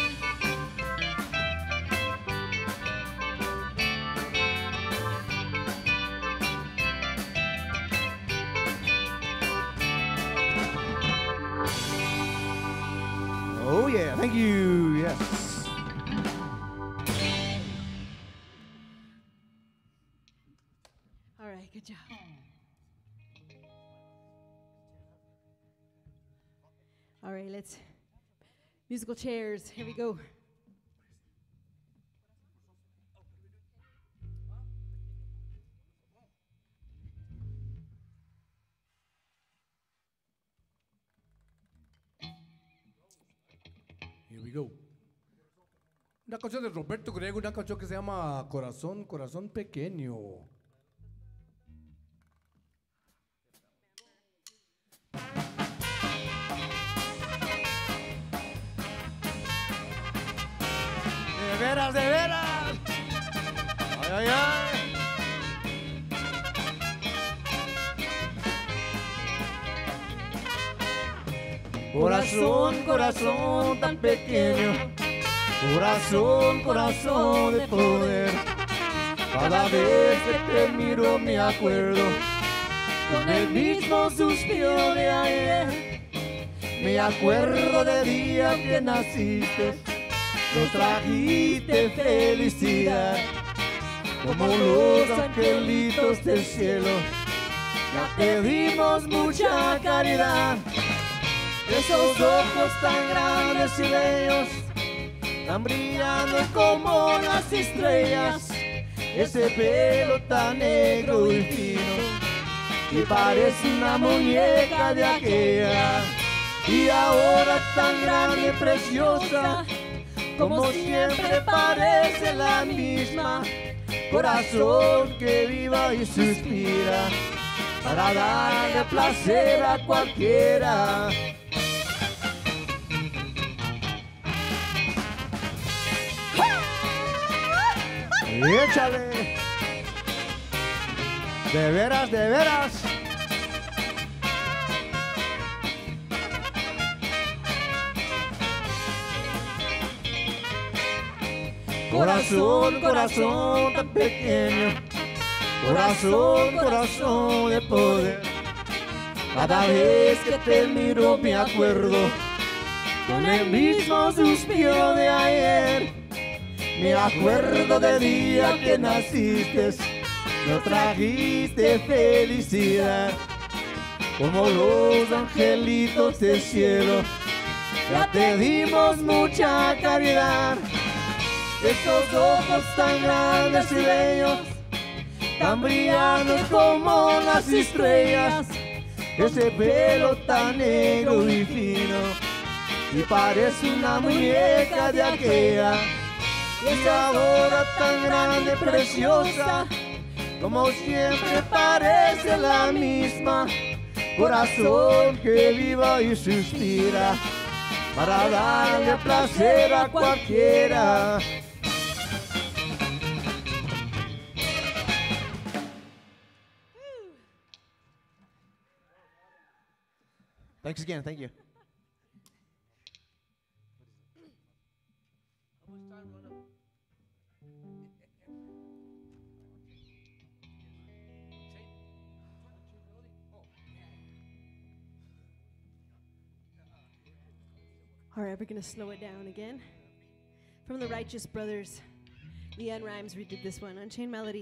Oh yeah, thank you, yes. All right, good job. All right, let's musical chairs. Here we go. Here we go. Una canción de Roberto Griego, una canción que se llama Corazón, Corazón Pequeño. De veras, de veras. Ay, ay, ay. Corazón, corazón tan pequeño, corazón, corazón de poder. Cada vez que te miro me acuerdo con el mismo suspiro de ayer. Me acuerdo del día que naciste, nos trajiste felicidad, como los angelitos del cielo. Ya pedimos mucha caridad. Esos ojos tan grandes y bellos, tan brillando como las estrellas, ese pelo tan negro y fino, que parece una muñeca de aquella, y ahora tan grande y preciosa, como siempre parece la misma, corazón que viva y suspira, para darle placer a cualquiera. ¡Échale! De veras, de veras. Corazón, corazón tan pequeño, corazón, corazón de poder. Cada vez que te miro me acuerdo con el mismo suspiro de ayer. Me acuerdo del día que naciste, nos trajiste felicidad, como los angelitos del cielo, ya te dimos mucha caridad. Esos ojos tan grandes y bellos, tan brillantes como las estrellas, ese pelo tan negro y fino, y parece una muñeca de aquella, y ahora tan grande, preciosa, como siempre parece la misma, corazón que viva y suspira, para darle placer a cualquiera. Thanks again, thank you. All right, we're going to slow it down again. From the Righteous Brothers, Leanne Rhymes redid this one, Unchained Melody.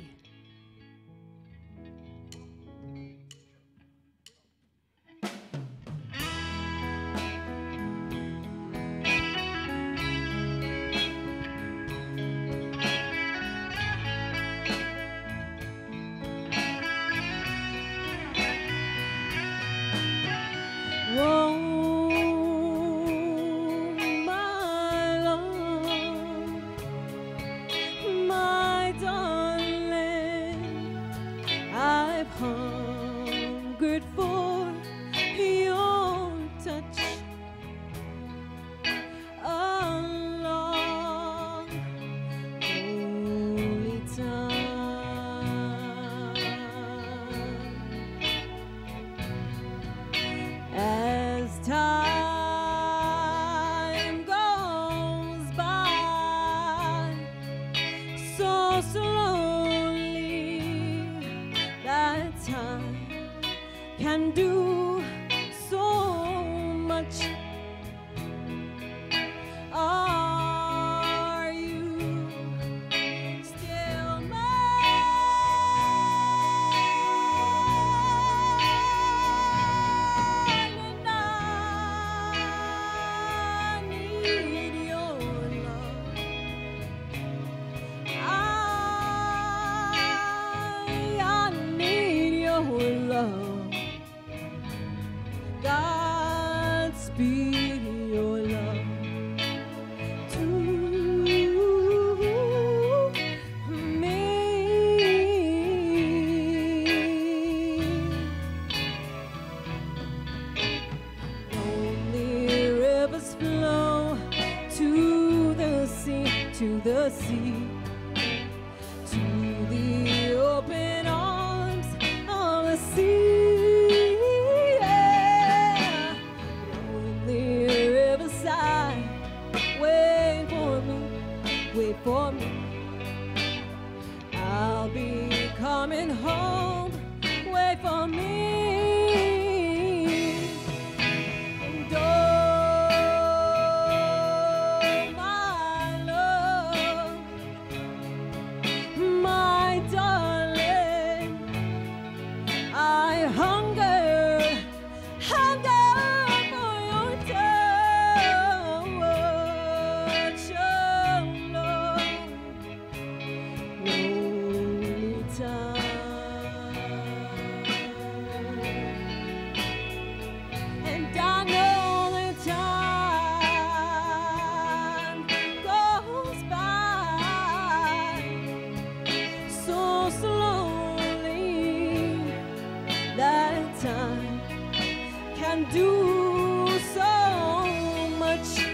can do so much.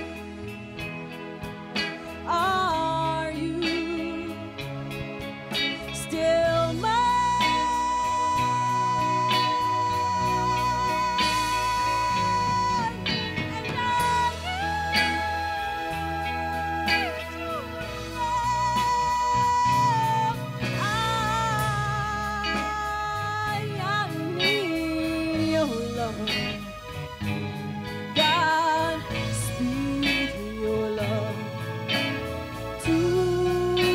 Are you still mine? And I need your love. God, speak your love to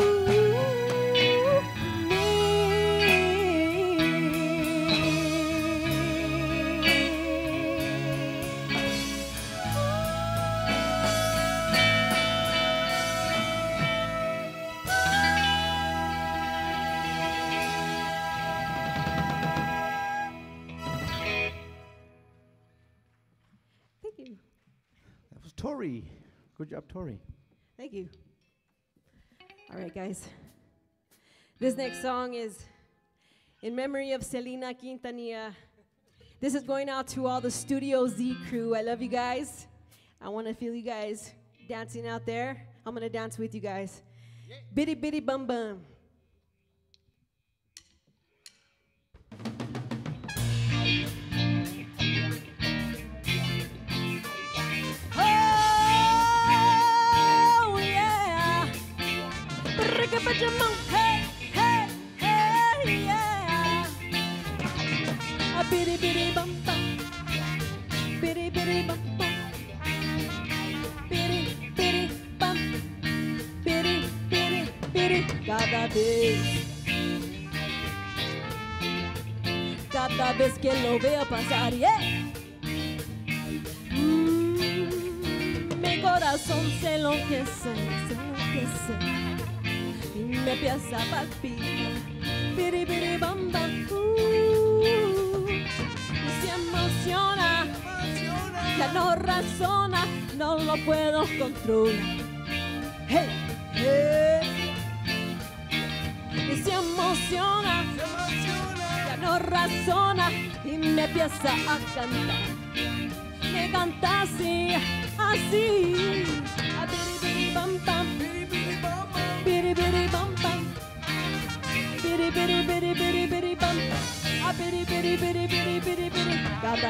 Thank you. That was Tori. Good job, Tori. Thank you. All right, guys. This next song is in memory of Selena Quintanilla. This is going out to all the Studio Z crew. I love you guys. I want to feel you guys dancing out there. I'm going to dance with you guys. Bitty bitty bum bum. Oh, yeah. Hey, hey, hey, yeah. A bitty bitty bum bum. Bitty bitty bum bum. Bitty bitty bum. Bitty bitty bitty. Cada vez que lo veo pasar, yeah. Mi corazón se enloquece, y me empieza a palpitar, biri biri bam bam, y se emociona, ya no razona, no lo puedo controlar, hey, hey, y se emociona, ya no razona, y me empieza a cantar, me canta así, así, a biri biri bam bam, biri biri bam bam, biri biri biri biri biri bam, a biri biri biri biri biri biri,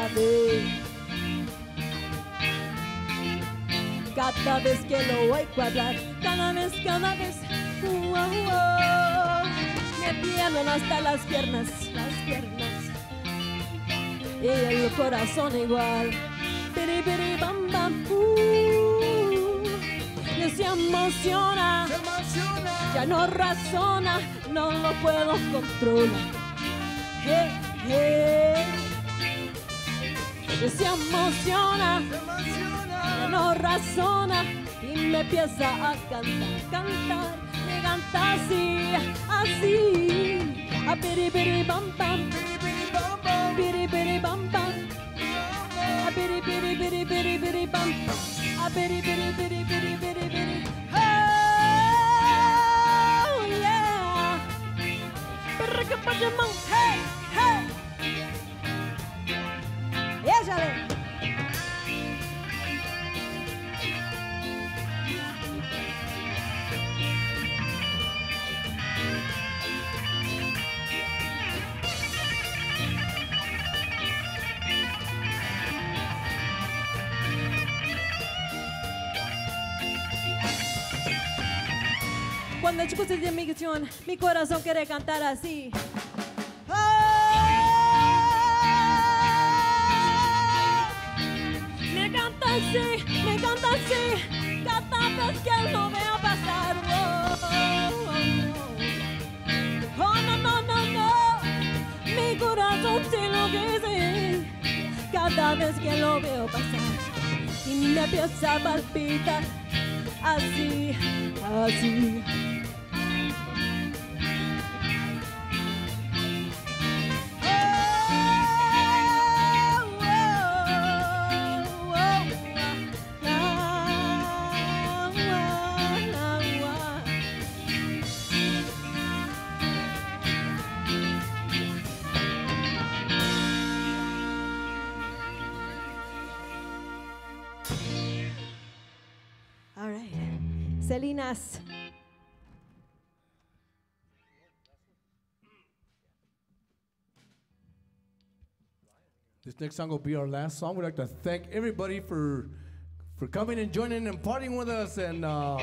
cada vez que lo oigo hablar, cada vez, me tiemblan hasta las piernas, y el corazón igual, biri biri bam bam, y se emociona, ya no razona, no lo puedo controlar, hey, hey, y se emociona, ya no razona, y me empieza a cantar, me canta así, así, a biri biri bam bam, biri biri bam bam, a biri biri biri biri biri bam, a biri biri biri biri biri biri, oh yeah, hey, hey, échale. Cuando el chico se dio mi canción, mi corazón quiere cantar así. Oh, me canta así, cada vez que lo veo pasar. Oh, no, no, no, no, mi corazón se enloquece cada vez que lo veo pasar. Y me empieza a palpitar así, así. Salinas. This next song will be our last song. We'd like to thank everybody for coming and joining and partying with us. And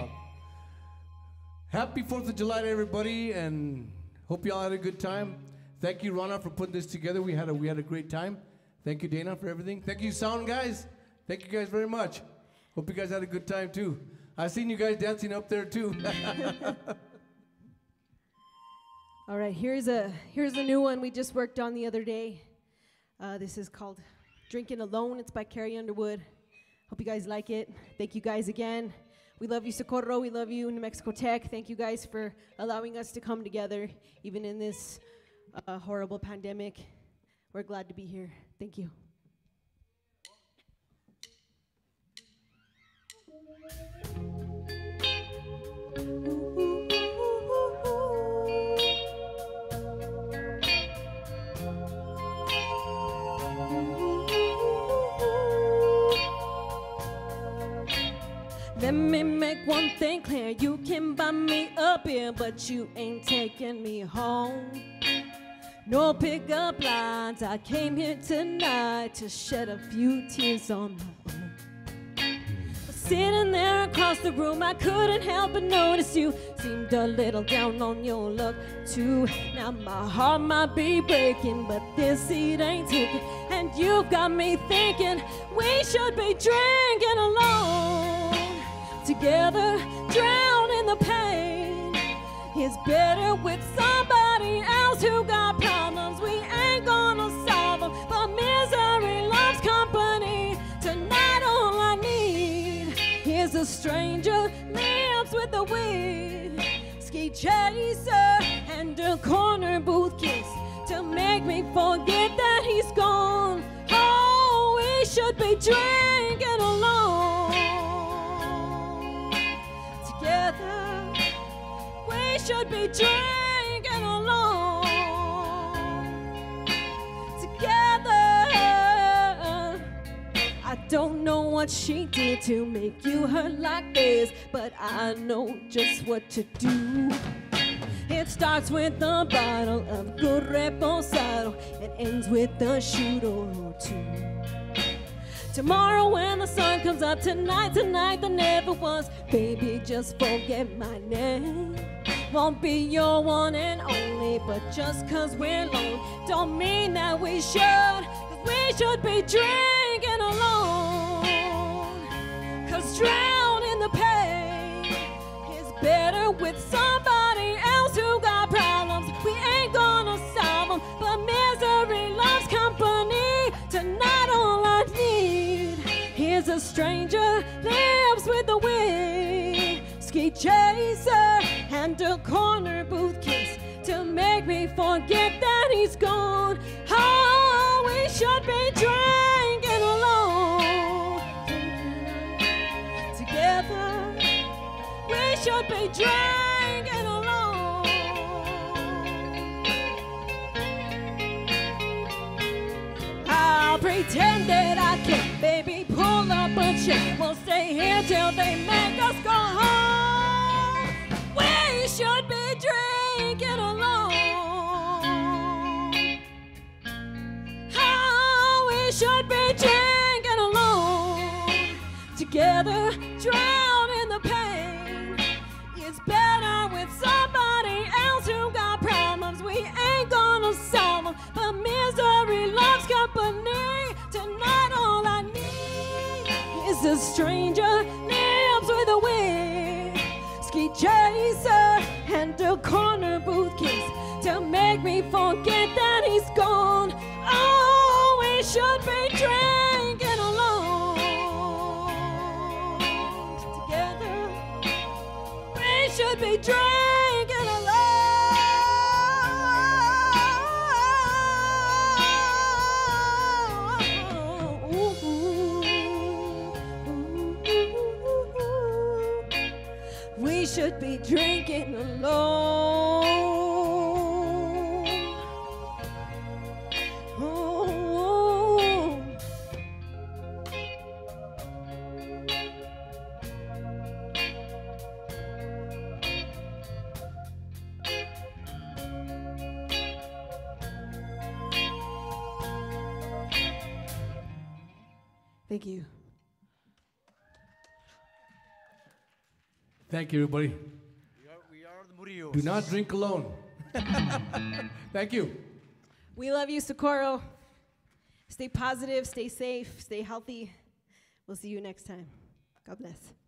happy 4th of July to everybody. And hope you all had a good time. Thank you, Rana, for putting this together. We had a great time. Thank you, Dana, for everything. Thank you, sound guys. Thank you guys very much. Hope you guys had a good time too. I seen you guys dancing up there too. All right, here's a new one we just worked on the other day. This is called Drinking Alone. It's by Carrie Underwood. Hope you guys like it. Thank you guys again. We love you, Socorro. We love you, New Mexico Tech. Thank you guys for allowing us to come together, even in this horrible pandemic. We're glad to be here. Thank you. Let me make one thing clear. You can buy me up here, but you ain't taking me home. No pickup lines. I came here tonight to shed a few tears on my own. Sitting there across the room, I couldn't help but notice you seemed a little down on your luck too. Now my heart might be breaking, but this seat ain't taking. And you've got me thinking we should be drinking alone. Together, drown in the pain. It's better with somebody else who got problems. We ain't gonna solve them, but misery loves company. Tonight all I need is a stranger lives with the whiskey chaser and a corner booth kiss to make me forget that he's gone. Oh, we should be drinking alone. Together, we should be drinking alone. Together, I don't know what she did to make you hurt like this, but I know just what to do. It starts with a bottle of good reposado and ends with a shoot or two. Tomorrow when the sun comes up, tonight there never was. Baby, just forget my name. Won't be your one and only, but just cause we're alone don't mean that we should. Cause we should be drinking alone. Cause drown in the pain is better with somebody else who got problems. We ain't gonna solve them, but misery loves company. Tonight all I need is a stranger lives with a whiskey chaser and a corner booth kiss to make me forget that he's gone. Oh, we should be drinking alone. Together, we should be drinking alone. I'll pretend that I can't, baby, pull up a chair. We'll stay here till they make us go home. We should be drinking alone. Oh, we should be drinking alone. Together, drown in the pain. It's better with somebody else who got problems. We ain't gonna solve them, but misery loves company. Tonight all I need is a stranger lives with a whiskey chaser and a corner booth kiss to make me forget that he's gone. Oh, we should be drinking alone. Together, we should be drinking alone. We should be drinking alone. Oh. Thank you. Thank you, everybody. We are the Murillos. Do not drink alone. Thank you. We love you, Socorro. Stay positive, stay safe, stay healthy. We'll see you next time. God bless.